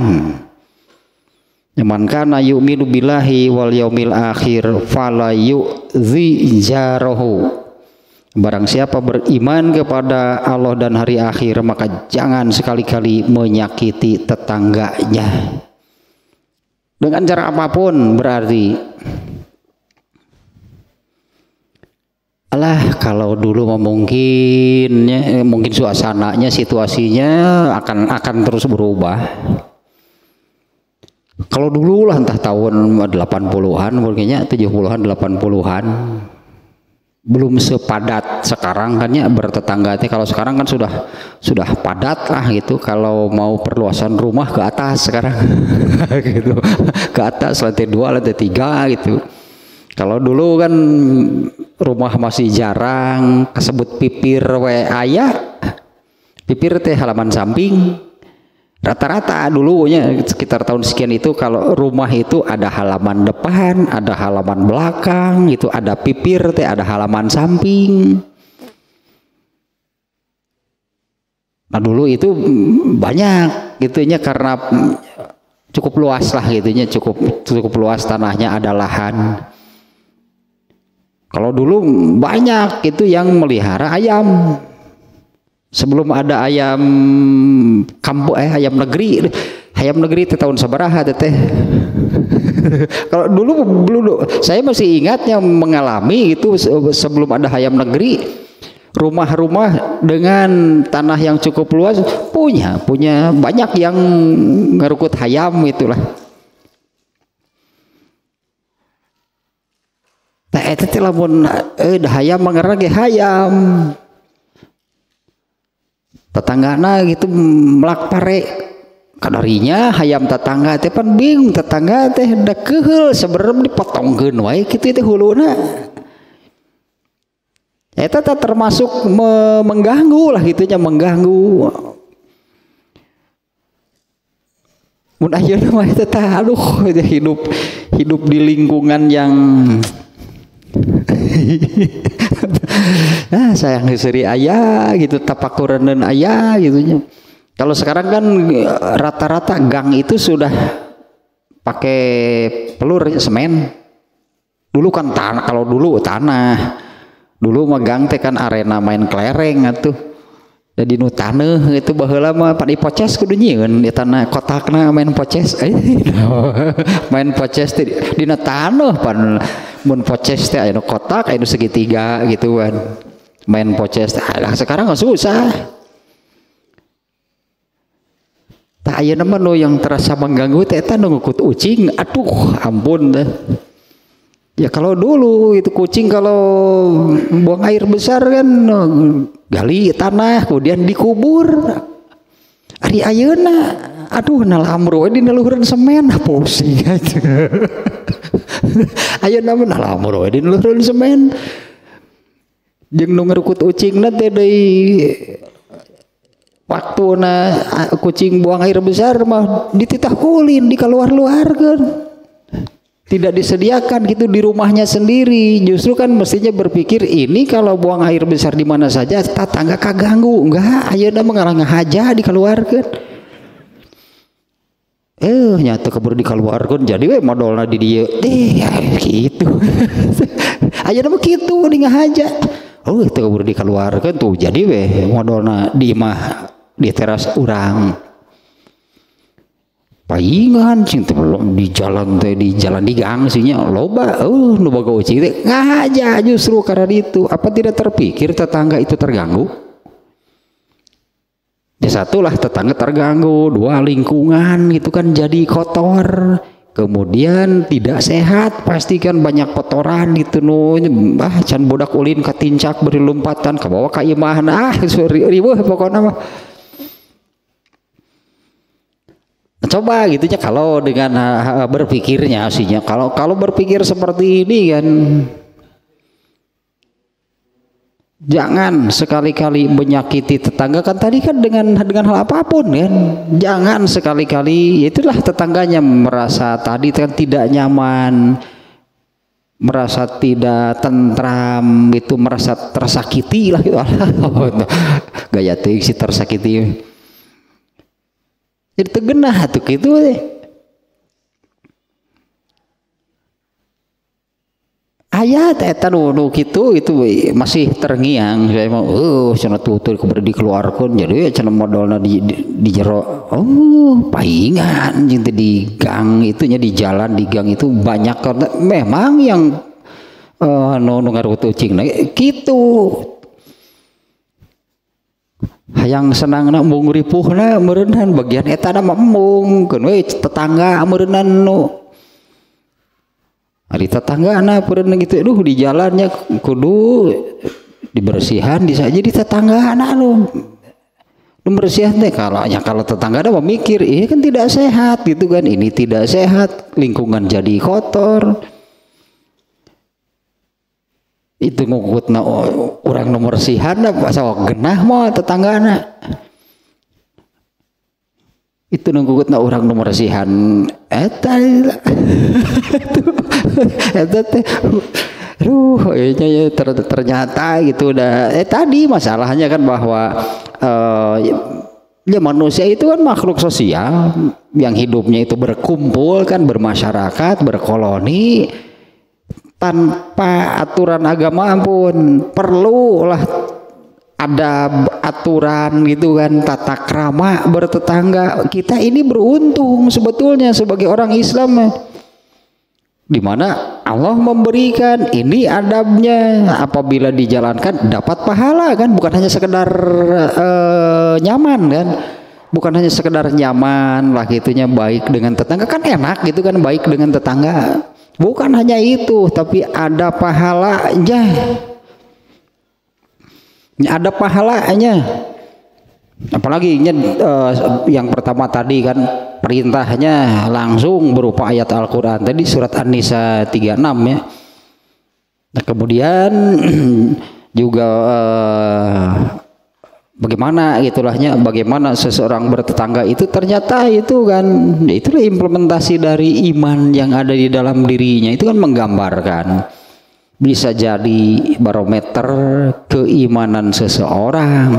Man kana yu'minu billahi wal yaumil akhir fala yu'dzi jarahu. Barang siapa beriman kepada Allah dan hari akhir maka jangan sekali-kali menyakiti tetangganya. Dengan cara apapun berarti. Alah kalau dulu mungkin suasananya situasinya akan terus berubah. Kalau dulu lah entah tahun 80-an mungkinnya 70-an 80-an belum sepadat sekarang kan ya bertetangga. Kalau sekarang kan sudah padat lah gitu. Kalau mau perluasan rumah ke atas sekarang gitu. Ke atas lantai 2 lantai 3 gitu. Kalau dulu kan rumah masih jarang kesebut pipir aya. Pipir teh halaman samping. Rata-rata dulunya sekitar tahun sekian itu kalau rumah itu ada halaman depan, ada halaman belakang, itu ada pipir teh, ada halaman samping. Nah dulu itu banyak gitunya karena cukup luas lah gitunya, cukup luas tanahnya, ada lahan. Kalau dulu banyak itu yang melihara ayam. Sebelum ada ayam kampung ayam negeri itu tahun sabaraha teh. Kalau dulu saya masih ingat yang mengalami itu sebelum ada ayam negeri, rumah-rumah dengan tanah yang cukup luas punya banyak yang ngerukut hayam itulah. Nah eta teh lamun hayam mangarana ge hayam. Tetanggana gitu melak pare kadarinya hayam tetangga teh pan bingung tetangga teh da keheul sebenarnya dipotongkeun wae kitu teh huluna. Eta termasuk mengganggu lah gitunya mengganggu. Mun ayeuna mah eta teh aduh hidup di lingkungan yang sayang seri ayah gitu tapakuran ayah gitunya. Kalau sekarang kan rata-rata gang itu sudah pakai pelur semen. Dulu kan tanah, kalau dulu tanah. Dulu mah gang teh kan arena main kelereng atuh. Jadi nu taneuh itu baheula mah padi poces kudu nyieun di tanah kotakna main poces. Main poces teh dina taneuh pan mun poces teh aya nu kotak aya nu segitiga gitu kan. Main poces teh sekarang nggak susah. Tak ayeuna mah nu yang terasa mengganggu teh eta nu ngukut ucing. Aduh ampun teh. Ya kalau dulu itu kucing kalau buang air besar kan gali tanah kemudian dikubur. Ari ayeuna aduh nalamru we dina luhureun semen pusing aja. Ayeuna mah nalamru we dina luhureun semen. Jeung nu ngerukut ucingna teh deui waktuna kucing buang air besar mah dititah kulin dikaluar-luarkeun. Tidak disediakan gitu di rumahnya sendiri. Justru kan mestinya berpikir ini kalau buang air besar di mana saja tetangga kaganggu. Enggak, ayeuna mah ngarang ngahaja dikeluarkeun. Nyata keburu dikeluarkeun jadi we modalna di dieu. Gitu. Ayeuna mah kitu di ngahaja. Teu keburu dikeluarkeun tuh jadi we modalna di imah di teras urang. Paingan cing teh belum di jalan di gang sinya loba nu boga ucing teh ngahaja justru karena itu. Apa tidak terpikir tetangga itu terganggu? Ya satulah tetangga terganggu, dua lingkungan itu kan jadi kotor, kemudian tidak sehat, pastikan banyak kotoran gitu nu can bodak ulin katincak beri lompatan ke bawah ka imahna riweuh pokona mah. Coba gitu ya kalau dengan berpikirnya aslinya kalau berpikir seperti ini kan, jangan sekali-kali menyakiti tetangga kan tadi kan dengan hal apapun kan, jangan sekali-kali, itulah tetangganya merasa tadi kan tidak nyaman, merasa tidak tentram, itu merasa tersakiti lah gitu. Gaya sih tersakiti. Jadi tegenah tuh gitu deh. Ayat eta nu kitu itu masih terngiang saya mau cenah tutur kudu dikeluarkeun jadi cenah modalna di jero. Oh, paingan jeung di gang itunya di jalan di gang itu banyak karena memang yang nu ngaruh ucing kitu. Hayang senangna embung ripuhna meureunhan bagian eta mah embung keun we tetangga meureunhan nu ari tetanggana peureun gitu aduh di jalannya kudu dibersihan disaja di tetanggana nu bersihan teh kalau tetanggana mah mikir ini kan tidak sehat gitu kan, ini tidak sehat, lingkungan jadi kotor. Itu ngukutna orang nomor sihan bahasa genah mah tetanggana itu ngukutna orang nomor sihan eta eta teh ternyata gitu udah tadi masalahnya kan bahwa ya manusia itu kan makhluk sosial yang hidupnya itu berkumpul kan, bermasyarakat, berkoloni. Tanpa aturan agama pun perlulah ada aturan gitu kan, tata krama bertetangga. Kita ini beruntung sebetulnya sebagai orang Islam di mana Allah memberikan ini adabnya, apabila dijalankan dapat pahala kan, bukan hanya sekedar nyaman kan, bukan hanya sekedar nyaman lah gitunya, baik dengan tetangga kan enak gitu kan, baik dengan tetangga. Bukan hanya itu, tapi ada pahalanya. Ada pahalanya. Apalagi yang pertama tadi kan perintahnya langsung berupa ayat Al-Quran. Tadi surat An-Nisa 36 ya. Nah, kemudian juga bagaimana gitulahnya, bagaimana seseorang bertetangga itu ternyata itu kan, itulah implementasi dari iman yang ada di dalam dirinya. Itu kan menggambarkan, bisa jadi barometer keimanan seseorang.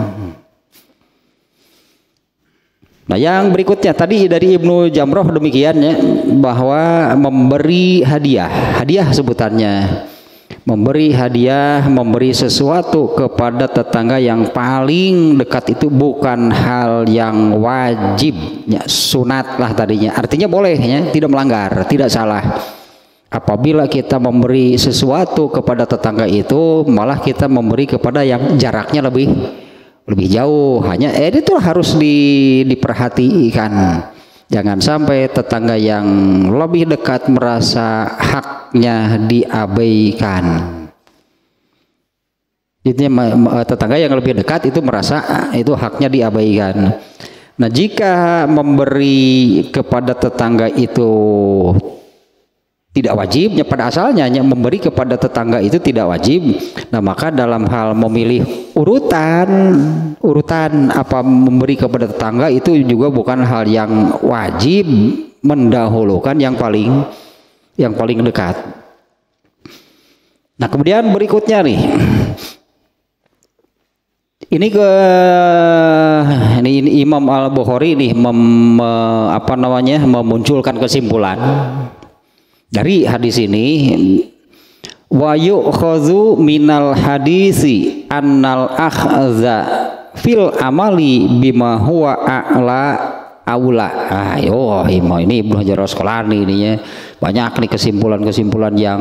Nah yang berikutnya tadi dari Ibnu Jamroh demikian ya, bahwa memberi hadiah sebutannya, memberi hadiah, memberi sesuatu kepada tetangga yang paling dekat itu bukan hal yang wajib ya, sunat lah tadinya, artinya boleh ya, tidak melanggar, tidak salah. Apabila kita memberi sesuatu kepada tetangga itu malah kita memberi kepada yang jaraknya lebih jauh, hanya itu harus diperhatikan. Jangan sampai tetangga yang lebih dekat merasa haknya diabaikan. Tetangga yang lebih dekat itu merasa itu haknya diabaikan. Nah, jika memberi kepada tetangga itu tidak wajibnya, pada asalnya memberi kepada tetangga itu tidak wajib. Nah, maka dalam hal memilih urutan apa memberi kepada tetangga itu juga bukan hal yang wajib, mendahulukan yang paling dekat. Nah, kemudian berikutnya nih, ini Imam Al-Bukhari nih memunculkan kesimpulan dari hadis ini, wa yu'khadhu minal hadisi annal akhza fil amali bima huwa a'la aula. Ayo ini Ibnu Hajar Asqalani ini ya, banyak nih kesimpulan-kesimpulan yang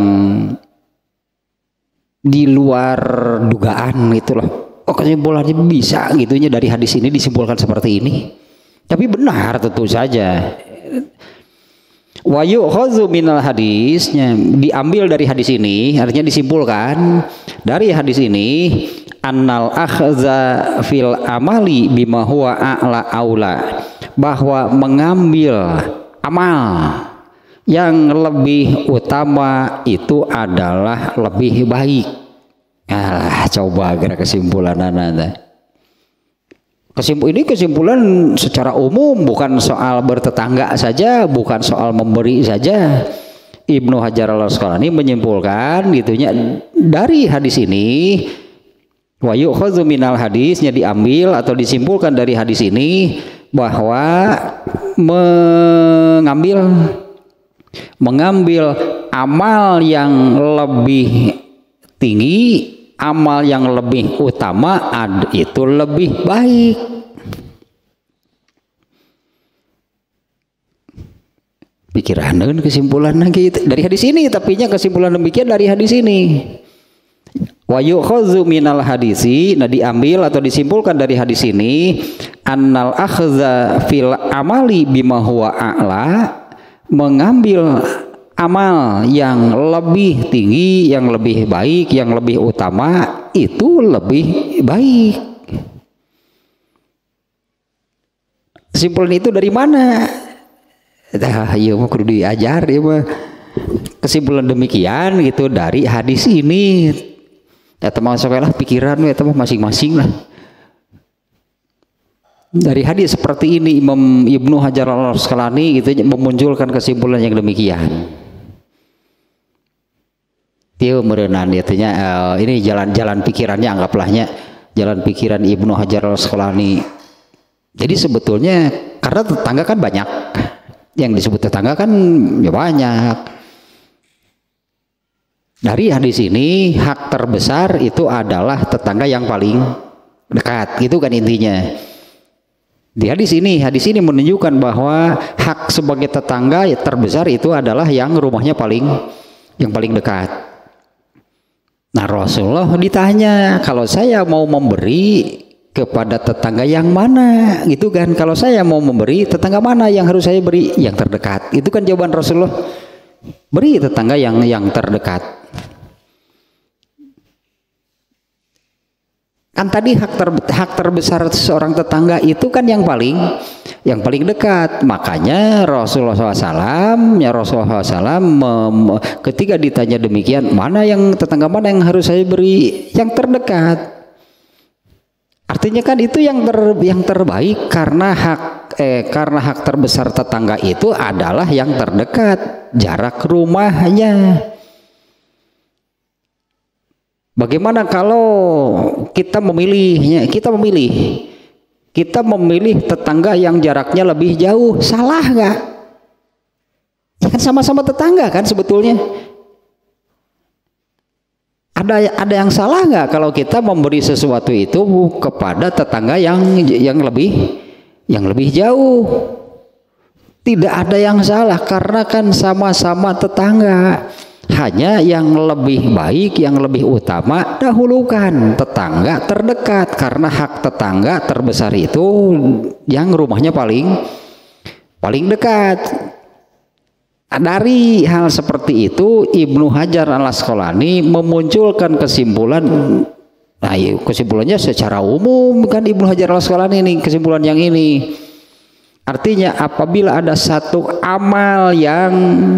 di luar dugaan itulah. Oh, kesimpulannya bisa gitunya dari hadis ini disimpulkan seperti ini. Tapi benar tentu saja. Wa yu'khadzu minal hadisnya, diambil dari hadis ini, artinya disimpulkan dari hadis ini annal akhza fil amali bima huwa a'la aula, bahwa mengambil amal yang lebih utama itu adalah lebih baik. Coba kira kesimpulan Anda. Ini kesimpulan secara umum, bukan soal bertetangga saja, bukan soal memberi saja. Ibnu Hajar al-Asqalani menyimpulkan gitunya dari hadis ini, wa yu'khadzu minal hadisnya, diambil atau disimpulkan dari hadis ini bahwa mengambil amal yang lebih tinggi, amal yang lebih utama itu lebih baik. Pikiran kesimpulan lagi dari hadis ini, tapi kesimpulan demikian dari hadis ini. Wa yu'khadzu minal hadisi, nah diambil atau disimpulkan dari hadis ini annal akhza fil amali bima huwa a'la, mengambil amal yang lebih tinggi, yang lebih baik, yang lebih utama itu lebih baik. Kesimpulan itu dari mana? Ya mau kudu diajar ya mah. Kesimpulan demikian gitu dari hadis ini. Ya termasuk lah pikiran ya teman masing-masing lah. Dari hadis seperti ini Imam Ibnu Hajar al-Asqalani gitu memunculkan kesimpulan yang demikian. Dia merenang katanya ini jalan-jalan pikirannya, anggaplahnya jalan pikiran Ibnu Hajar al-Asqalani. Jadi sebetulnya karena tetangga kan banyak, yang disebut tetangga kan ya banyak. Dari hadis ini hak terbesar itu adalah tetangga yang paling dekat, gitu kan intinya. Di hadis ini menunjukkan bahwa hak sebagai tetangga terbesar itu adalah yang rumahnya yang paling dekat. Nah Rasulullah ditanya, kalau saya mau memberi kepada tetangga yang mana gitu kan, kalau saya mau memberi tetangga mana yang harus saya beri? Yang terdekat. Itu kan jawaban Rasulullah, beri tetangga yang terdekat. Kan tadi hak terbesar seorang tetangga itu kan yang paling dekat. Makanya Rasulullah SAW, ketika ditanya demikian, tetangga mana yang harus saya beri? Yang terdekat. Artinya kan itu yang terbaik, karena hak terbesar tetangga itu adalah yang terdekat, jarak rumahnya. Bagaimana kalau kita memilih tetangga yang jaraknya lebih jauh, salah nggak? Ya kan sama-sama tetangga kan sebetulnya. Ada yang salah nggak kalau kita memberi sesuatu itu kepada tetangga yang lebih jauh? Tidak ada yang salah karena kan sama-sama tetangga. Hanya yang lebih baik, yang lebih utama dahulukan tetangga terdekat, karena hak tetangga terbesar itu yang rumahnya paling dekat. Dari hal seperti itu Ibnu Hajar al-Asqalani memunculkan kesimpulan. Nah, kesimpulannya secara umum kan Ibnu Hajar al-Asqalani ini kesimpulan yang ini. Artinya apabila ada satu amal yang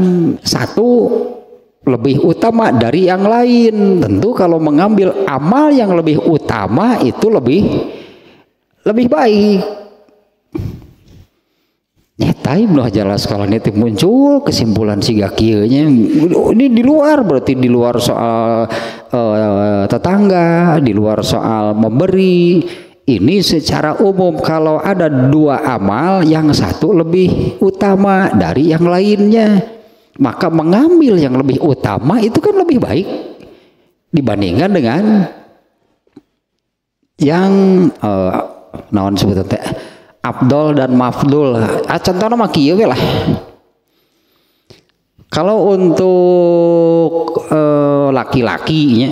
lebih utama dari yang lain, tentu kalau mengambil amal yang lebih utama itu lebih baik. Nyata Ibnu Hajar al-Asqalani itu muncul kesimpulan siga kieunya. Ini di luar soal tetangga, di luar soal memberi. Ini secara umum kalau ada dua amal yang satu lebih utama dari yang lainnya, maka mengambil yang lebih utama itu kan lebih baik dibandingkan dengan yang naon sebutnya afdol dan mafdul. Contohnya mah kieu lah. Kalau untuk laki-lakinya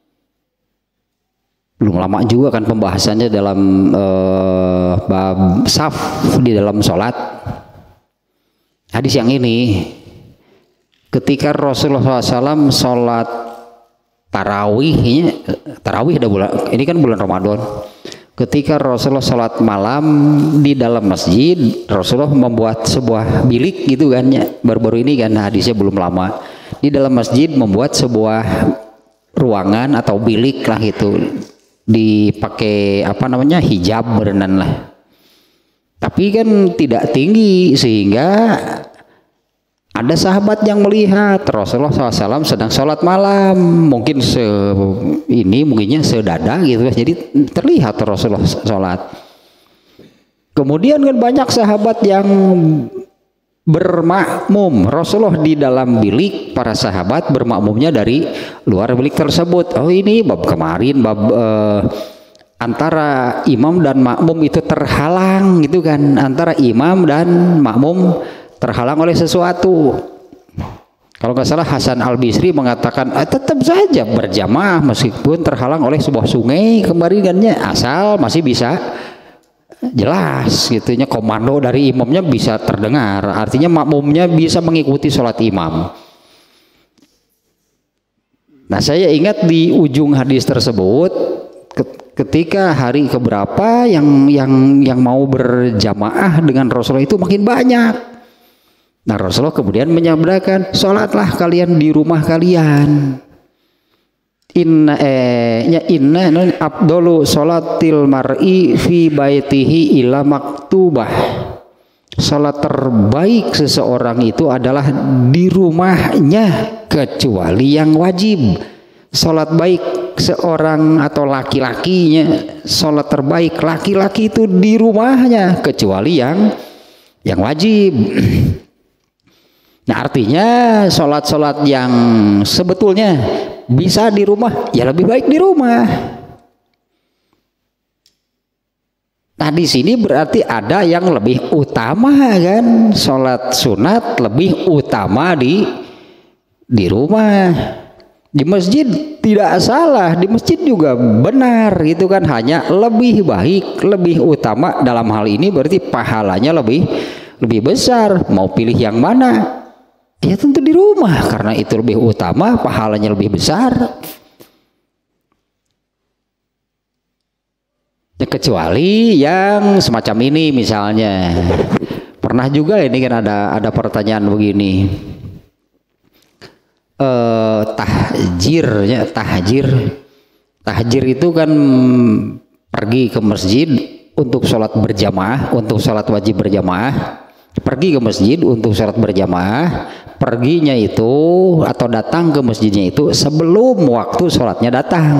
belum lama juga kan pembahasannya dalam bab saf di dalam sholat. hadis yang ini, ketika Rasulullah SAW sholat tarawih, tarawih ada bulan, ini kan bulan Ramadan. Ketika Rasulullah sholat malam di dalam masjid, Rasulullah membuat sebuah bilik gitu kan ya, baru-baru ini kan, hadisnya belum lama. Di dalam masjid membuat sebuah ruangan atau bilik lah itu, dipakai apa namanya, hijab berenang lah. Tapi kan tidak tinggi sehingga ada sahabat yang melihat Rasulullah SAW sedang sholat malam, mungkin mungkinnya sedada gitu, jadi terlihat Rasulullah sholat. Kemudian kan banyak sahabat yang bermakmum, Rasulullah di dalam bilik, para sahabat bermakmumnya dari luar bilik tersebut. Oh ini bab kemarin, bab antara imam dan makmum itu terhalang gitu kan, antara imam dan makmum terhalang oleh sesuatu. Kalau nggak salah Hasan Al-Bisri mengatakan tetap saja berjamaah meskipun terhalang oleh sebuah sungai kemarin kan ya, asal masih bisa jelas gitunya, komando dari imamnya bisa terdengar, artinya makmumnya bisa mengikuti sholat imam. Nah saya ingat di ujung hadis tersebut, ketika hari keberapa yang mau berjamaah dengan Rasulullah itu makin banyak. Nah Rasulullah kemudian menyabdakan, sholatlah kalian di rumah kalian. Inna abdolu sholatil mar'i fi baitihi ila maktubah. Sholat terbaik seseorang itu adalah di rumahnya kecuali yang wajib. Sholat baik seorang atau laki-lakinya, sholat terbaik laki-laki itu di rumahnya kecuali yang wajib. Nah artinya sholat-sholat yang sebetulnya bisa di rumah, ya lebih baik di rumah. Nah di sini berarti ada yang lebih utama kan, sholat sunat lebih utama di rumah. Di masjid tidak salah, di masjid juga benar gitu kan, hanya lebih baik, lebih utama dalam hal ini berarti pahalanya lebih besar. Mau pilih yang mana? Ya tentu di rumah, karena itu lebih utama, pahalanya lebih besar. Ya, kecuali yang semacam ini misalnya. Pernah juga ini kan ada pertanyaan begini. Tahjir itu kan pergi ke masjid untuk sholat berjamaah, untuk sholat wajib berjamaah. Pergi ke masjid untuk sholat berjamaah, perginya itu atau datang ke masjidnya itu sebelum waktu sholatnya datang.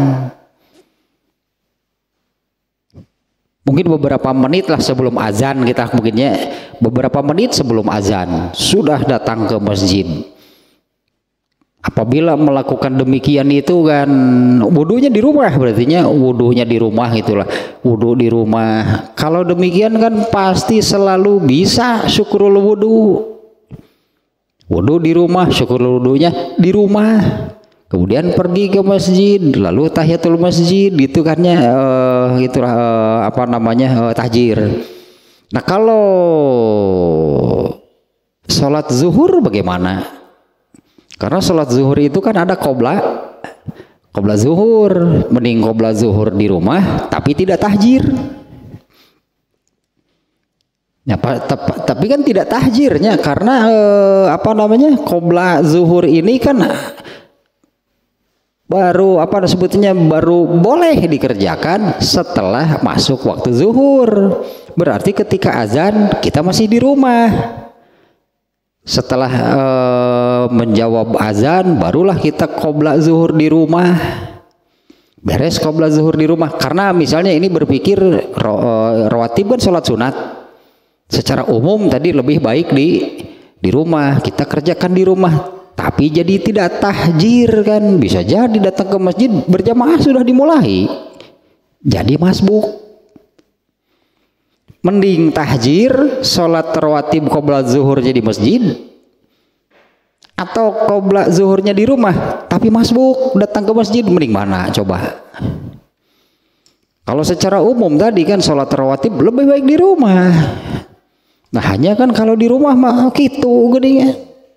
Mungkin beberapa menit lah sebelum azan, kita mungkinnya beberapa menit sebelum azan sudah datang ke masjid. Apabila melakukan demikian itu kan wudunya di rumah, berartinya wudunya di rumah itulah, wudu di rumah. Kalau demikian kan pasti selalu bisa syukrul wudu. Wudu di rumah, syukrul wudunya di rumah. Kemudian pergi ke masjid, lalu tahiyatul masjid gitu kan ya, tahjir. Nah kalau sholat zuhur bagaimana? Karena sholat zuhur itu kan ada qobla zuhur, mending qobla zuhur di rumah tapi tidak tahjir. Ya, tapi kan tidak tahjirnya karena qobla zuhur ini kan baru baru boleh dikerjakan setelah masuk waktu zuhur. Berarti ketika azan kita masih di rumah. Setelah menjawab azan barulah kita qobla zuhur di rumah, beres qobla zuhur di rumah. Karena misalnya ini berpikir rawatib kan sholat sunat secara umum tadi lebih baik di rumah, kita kerjakan di rumah, tapi jadi tidak tahjir kan, bisa jadi datang ke masjid berjamaah sudah dimulai jadi masbuk. Mending tahjir sholat rawatib qobla zuhurnya di masjid atau qobla zuhurnya di rumah tapi masbuk datang ke masjid, mending mana coba? Kalau secara umum tadi kan sholat rawatib lebih baik di rumah, Nah hanya kan kalau di rumah mah gitu gedenya.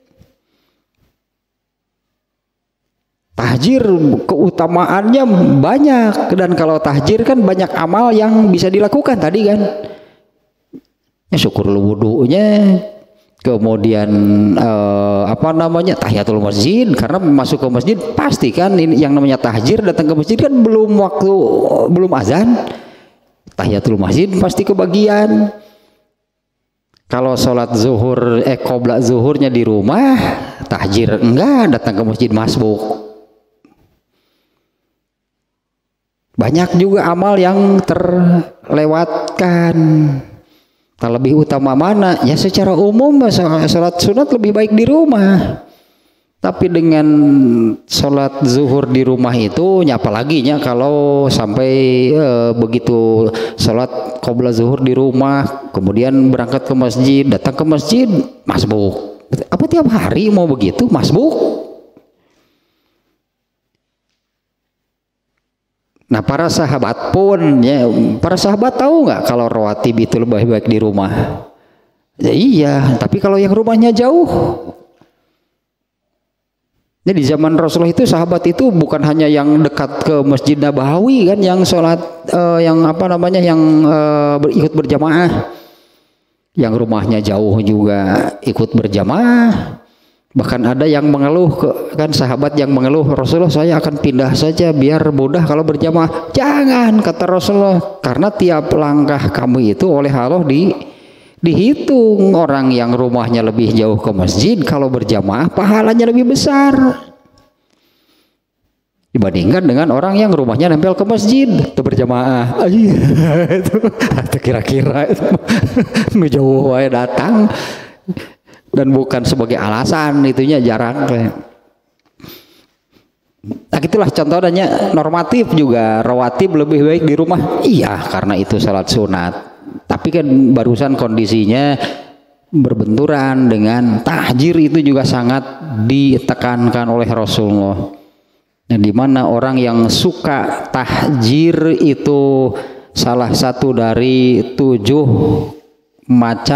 Tahjir keutamaannya banyak, dan kalau tahjir kan banyak amal yang bisa dilakukan tadi kan. Ya, syukur wudunya, kemudian tahiyatul masjid, karena masuk ke masjid pasti kan ini yang namanya tahjir, datang ke masjid kan belum azan, tahiyatul masjid pasti kebagian. Kalau sholat zuhur qobla zuhurnya di rumah, tahjir enggak, datang ke masjid masbuk. Banyak juga amal yang terlewatkan. Terlebih utama mana? Ya secara umum sholat sunat lebih baik di rumah. Tapi dengan sholat zuhur di rumah itu, nyapa lagi nya kalau sampai begitu sholat qobla zuhur di rumah, kemudian berangkat ke masjid, datang ke masjid, masbuk. Apa tiap hari mau begitu masbuk? Nah para sahabat pun ya, para sahabat tahu nggak kalau rawatib itu lebih baik di rumah? Ya iya, tapi kalau yang rumahnya jauh. Jadi zaman Rasulullah itu sahabat itu bukan hanya yang dekat ke Masjid Nabawi kan, yang sholat yang ikut berjamaah, yang rumahnya jauh juga ikut berjamaah. Bahkan ada yang mengeluh kan sahabat yang mengeluh, Rasulullah saya akan pindah saja biar mudah kalau berjamaah. Jangan, kata Rasulullah, karena tiap langkah kamu itu oleh Allah dihitung. Orang yang rumahnya lebih jauh ke masjid kalau berjamaah pahalanya lebih besar dibandingkan dengan orang yang rumahnya nempel ke masjid itu berjamaah. Itu kira-kira itu jauh wae datang. Dan bukan sebagai alasan, itunya jarang. Nah itulah contohnya. Normatif juga rawatib lebih baik di rumah, iya karena itu salat sunat. Tapi kan barusan kondisinya berbenturan dengan tahjir, itu juga sangat ditekankan oleh Rasulullah. Nah, di mana orang yang suka tahjir itu salah satu dari 7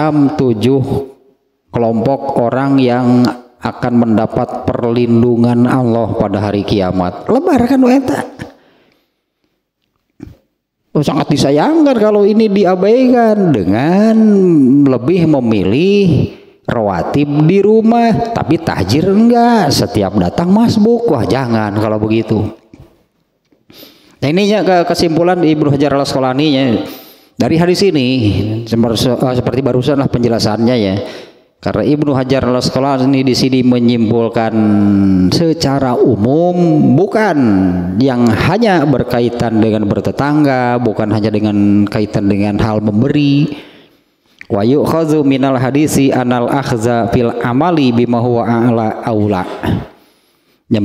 kelompok orang yang akan mendapat perlindungan Allah pada hari kiamat. Lebar kan eta. Sangat disayangkan kalau ini diabaikan dengan lebih memilih rawatib di rumah, tapi tahjir enggak, setiap datang masbuk. Wah jangan kalau begitu. Nah ininya kesimpulan Ibnu Hajar Al-Asqalani ya. Dari hadis ini seperti barusan lah penjelasannya ya. Karena Ibnu Hajar Al-Asqalani di sini menyimpulkan secara umum, bukan yang hanya berkaitan dengan bertetangga, bukan hanya dengan kaitan dengan hal memberi. Wa yu'khadhu minal hadisi anal akhza fil amali bima huwa a'la aula. Ya,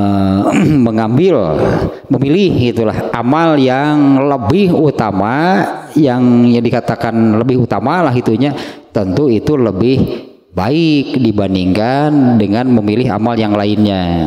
memilih itulah amal yang lebih utama, yang dikatakan lebih utama lah itunya, tentu itu lebih baik dibandingkan dengan memilih amal yang lainnya.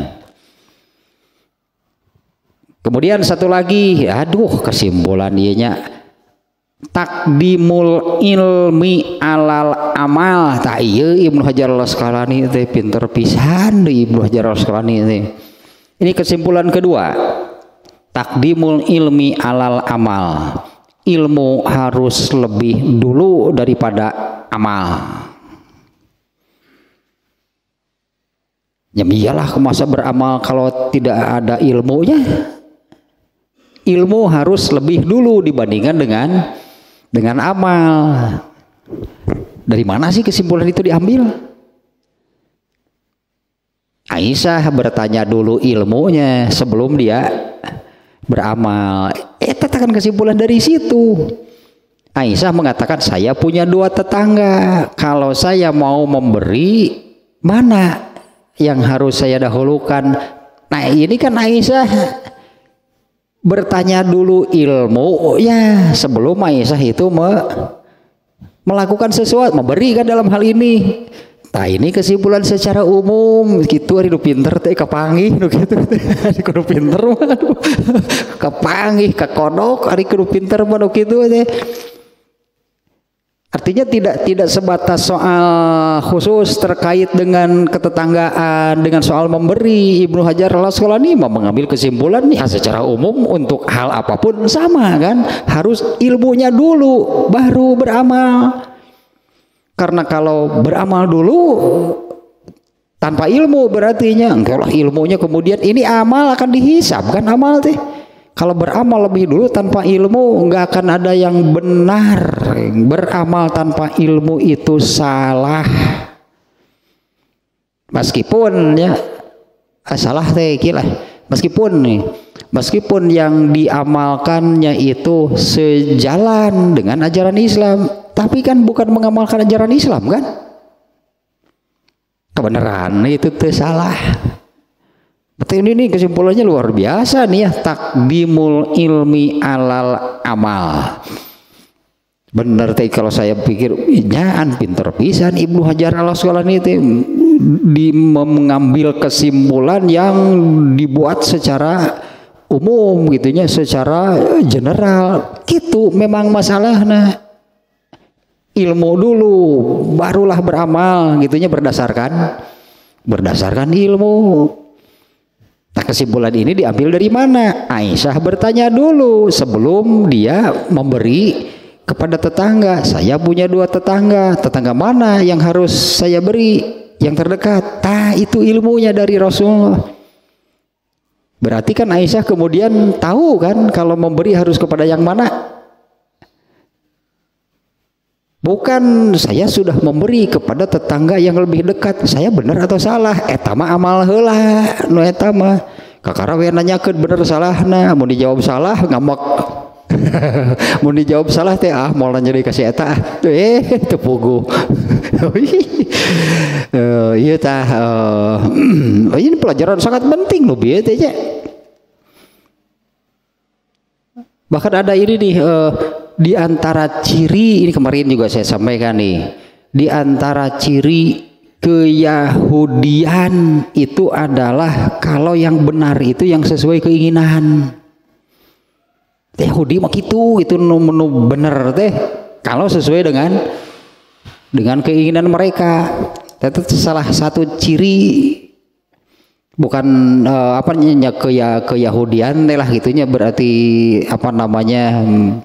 Kemudian satu lagi, kesimpulan ianya takdimul ilmi alal amal. Tak iya Ibnu Hajar Al-Asqalani teh pinter pisan deui Ibnu Hajar Al-Asqalani teh. Ini kesimpulan kedua. Takdimul ilmi alal amal. Ilmu harus lebih dulu daripada amal. Ya iyalah, masa beramal kalau tidak ada ilmunya? Ilmu harus lebih dulu dibandingkan dengan amal. Dari mana sih kesimpulan itu diambil? Aisyah bertanya dulu ilmunya sebelum dia beramal. Katakan kesimpulan dari situ. Aisyah mengatakan, saya punya 2 tetangga. Kalau saya mau memberi, mana yang harus saya dahulukan? Nah ini kan Aisyah bertanya dulu ilmu ya sebelum Aisyah itu melakukan sesuatu, memberi kan dalam hal ini. Nah ini kesimpulan secara umum gitu. Ari nu pinter teh kapanggih nu kitu ari kudu pinter mah kapanggih kakodok ari kudu pinter mah nu kitu teh. Artinya tidak sebatas soal khusus terkait dengan ketetanggaan, dengan soal memberi. Ibnu Hajar al-Asqalani mengambil kesimpulan nih secara umum untuk hal apapun sama kan, harus ilmunya dulu baru beramal. Karena kalau beramal dulu tanpa ilmu berartinya enggak lah, ilmunya kemudian ini amal akan dihisab kan, amal teh. Kalau beramal lebih dulu tanpa ilmu nggak akan ada yang benar. Beramal tanpa ilmu itu salah. Meskipun ya salah teh kira. Meskipun yang diamalkannya itu sejalan dengan ajaran Islam, tapi kan bukan mengamalkan ajaran Islam kan? Kebenaran itu teh salah. Betul, ini kesimpulannya luar biasa nih ya, takdimul ilmi alal amal. Bener teh kalau saya pikir nyaan pinter pisan Ibnu Hajar al-Asqalani itu mengambil kesimpulan yang dibuat secara umum gitunya, secara general. Gitu memang masalahnya. Ilmu dulu barulah beramal gitunya, berdasarkan ilmu. Nah, kesimpulan ini diambil dari mana? Aisyah bertanya dulu sebelum dia memberi kepada tetangga. Saya punya 2 tetangga. Tetangga mana yang harus saya beri? Yang terdekat. Itu ilmunya dari Rasulullah. Berarti kan Aisyah kemudian tahu kan kalau memberi harus kepada yang mana? Bukan saya sudah memberi kepada tetangga yang lebih dekat. Saya benar atau salah? Etama amal heula nu eta mah. Kakara we nanyakeun bener salahna, mun dijawab salah ngambek. Mun dijawab salah teh moal nanya deui ka si eta. Teu puguh. Ieu tah ini pelajaran sangat penting loh bieu teh nya. Bahkan ada ini nih di antara ciri, ini kemarin juga saya sampaikan nih, di antara ciri keyahudian itu adalah kalau yang benar itu yang sesuai keinginan. Yahudi mah gitu, itu menu bener teh kalau sesuai dengan keinginan mereka. Itu salah satu ciri, bukan keyahudian lah gitunya, berarti apa namanya,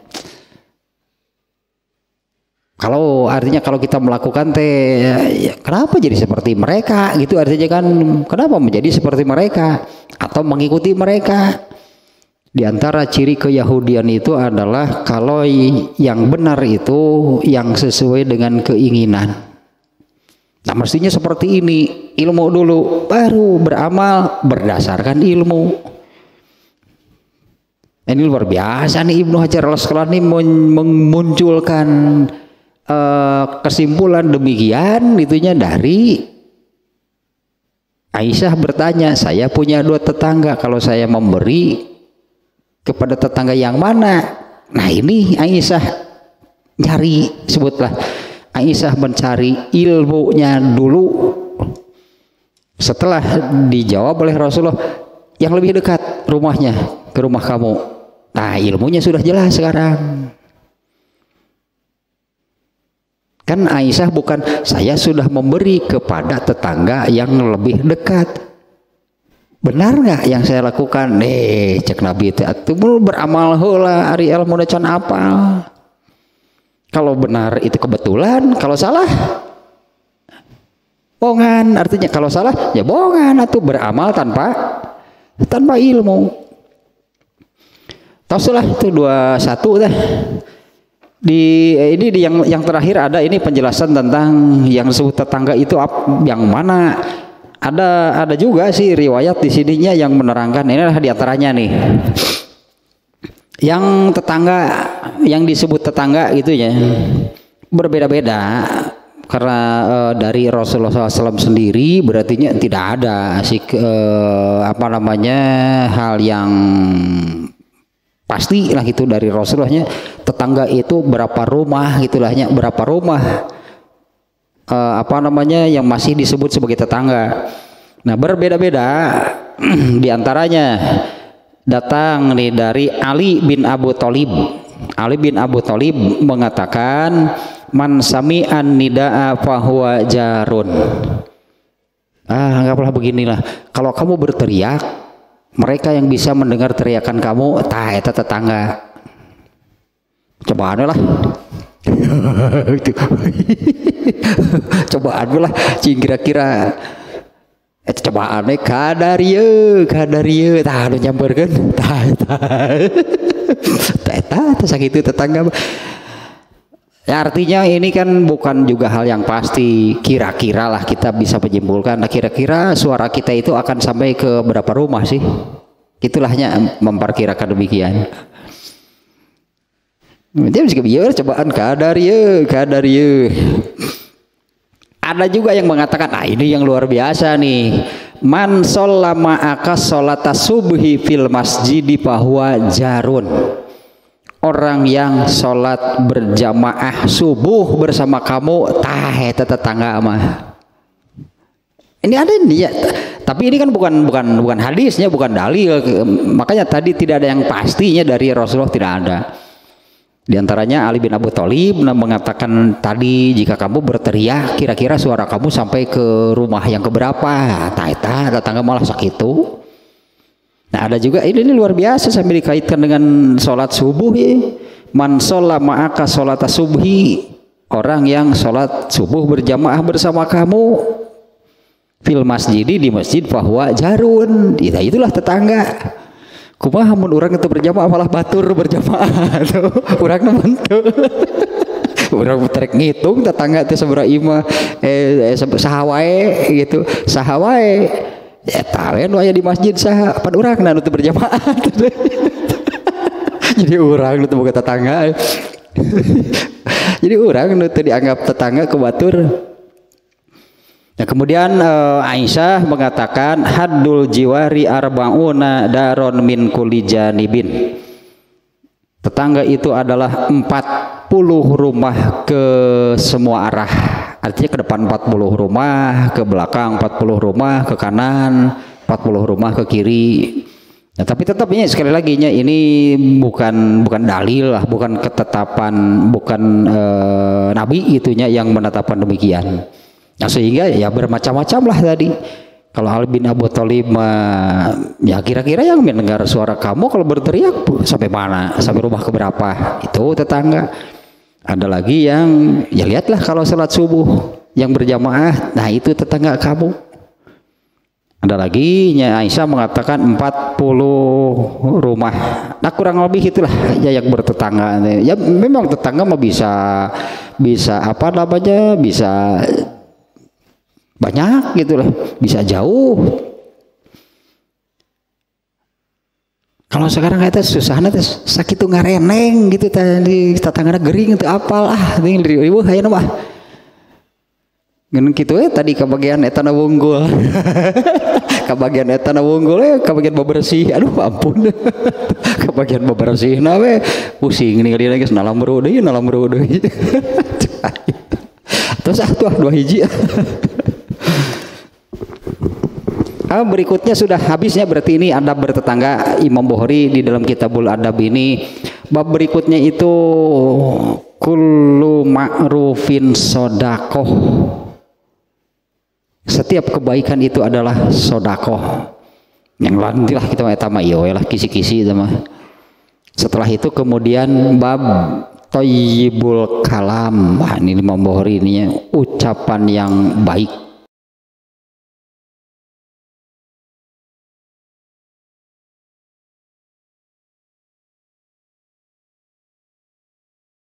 kalau artinya kalau kita melakukan teh ya, kenapa jadi seperti mereka gitu, artinya kan kenapa menjadi seperti mereka atau mengikuti mereka. Di antara ciri keyahudian itu adalah kalau yang benar itu yang sesuai dengan keinginan. Nah mestinya seperti ini, ilmu dulu baru beramal berdasarkan ilmu. Ini luar biasa nih Ibnu Hajar al-Asqalani memunculkan kesimpulan demikian itunya dari Aisyah bertanya, saya punya 2 tetangga, kalau saya memberi kepada tetangga yang mana? Nah ini Aisyah nyari, sebutlah Aisyah mencari ilmunya dulu. Setelah dijawab oleh Rasulullah, yang lebih dekat rumahnya ke rumah kamu. Nah ilmunya sudah jelas sekarang. Kan Aisyah bukan saya sudah memberi kepada tetangga yang lebih dekat. Benar nggak yang saya lakukan? Cek Nabi itu beramal heula ari ilmu can apal. Kalau benar itu kebetulan, kalau salah bohongan. Artinya kalau salah ya bohongan, atau beramal tanpa ilmu. Taulah itu 21 dah. Ini yang terakhir ada ini penjelasan tentang yang disebut tetangga itu yang mana. Ada juga sih riwayat di sininya yang menerangkan, inilah diantaranya nih. Yang tetangga yang disebut tetangga itu ya berbeda-beda karena dari Rasulullah SAW sendiri berarti tidak ada hal yang pasti lah gitu dari Rasulullahnya. Tetangga itu berapa rumah gitulahnya, berapa rumah yang masih disebut sebagai tetangga. Nah berbeda-beda. Diantaranya datang nih dari Ali bin Abu Thalib. Ali bin Abu Thalib mengatakan man sami'an nida'a fahuwa jarun. Anggaplah beginilah, kalau kamu berteriak, mereka yang bisa mendengar teriakan kamu eta tetangga. Cobaan lah. Cobaan lah, cing kira-kira cobaan kadarieu tah anu nyamperkeun tah sakitu tetangga. Ya, artinya ini kan bukan juga hal yang pasti, kira-kira lah kita bisa menyimpulkan. Nah, kira-kira suara kita itu akan sampai ke berapa rumah sih? Itulahnya memperkirakan demikian. Dia bisa biar cobaan kadarieu. Ada juga yang mengatakan, nah ini yang luar biasa nih. Man shallama akas sholata subhi fil masjidi fahuwa jarun. Orang yang sholat berjamaah subuh bersama kamu, eta tetangga mah. Ini ada nih ya, tapi ini kan bukan hadisnya, bukan dalil. Makanya tadi tidak ada yang pastinya dari Rasulullah, tidak ada. Di antaranya Ali bin Abi Thalib mengatakan tadi, jika kamu berteriak, kira-kira suara kamu sampai ke rumah yang keberapa? Eta tetangga malah sakitu. Nah, ada juga ini luar biasa sampai dikaitkan dengan sholat subuh ya. Man shallama ma'aka sholata subhi, orang yang sholat subuh berjamaah bersama kamu fil masjidi, di masjid, fahuwa jarun. Itulah tetangga. Kumaha mun urang itu berjamaah malah batur berjamaah tuh. Urang nemen tuh. Urang trek ngitung tetangga teh sabaraha imah saha wae gitu. Saha wae. Eta we nu aya di masjid saha pan urangna nu teu berjamaah. Jadi urang nu teu boga tetangga. Jadi urang nu teu dianggap tetangga ku batur. Nah, kemudian Aisyah mengatakan haddul jiwari arba'una daron min kulli janibin. Tetangga itu adalah 40 rumah ke semua arah. Artinya ke depan 40 rumah, ke belakang 40 rumah, ke kanan 40 rumah, ke kiri. Nah, tapi tetap ini sekali lagi ini bukan dalil lah, bukan ketetapan, bukan nabi itunya yang menetapkan demikian. Nah, sehingga ya bermacam-macam lah tadi. Kalau Ali bin Abi Thalib ya kira-kira yang mendengar suara kamu kalau berteriak sampai mana, sampai rumah keberapa, itu tetangga. Ada lagi yang ya lihatlah kalau sholat subuh yang berjamaah, nah itu tetangga kamu. Ada lagi Aisyah mengatakan 40 rumah. Nah, kurang lebih itulah ya yang bertetangga. Ya memang tetangga mah bisa apa namanya, bisa banyak gitu lah, bisa jauh. Kalau sekarang kata susah nanti sakit tuh ngareneng gitu tadi tetangga gering itu apalah nih ribu hayang mah ngen kitu tadi kebagian eta na wunggul. Kebagian eta na wunggul kebagian bebersih, aduh ampun. Kebagian bebersih na we pusing nih lagi nalamru deui. Terus dua hiji. Berikutnya sudah habisnya, berarti ini adab bertetangga Imam Bukhari di dalam Kitabul Adab ini. Bab berikutnya itu kullu ma'rufin sodakoh. Setiap kebaikan itu adalah sodakoh. Yang lain lah kita etama iyo lah kisi-kisi sama. Setelah itu kemudian bab thayyibul kalam. Wah, ini Imam Bukhari ini ucapan yang baik.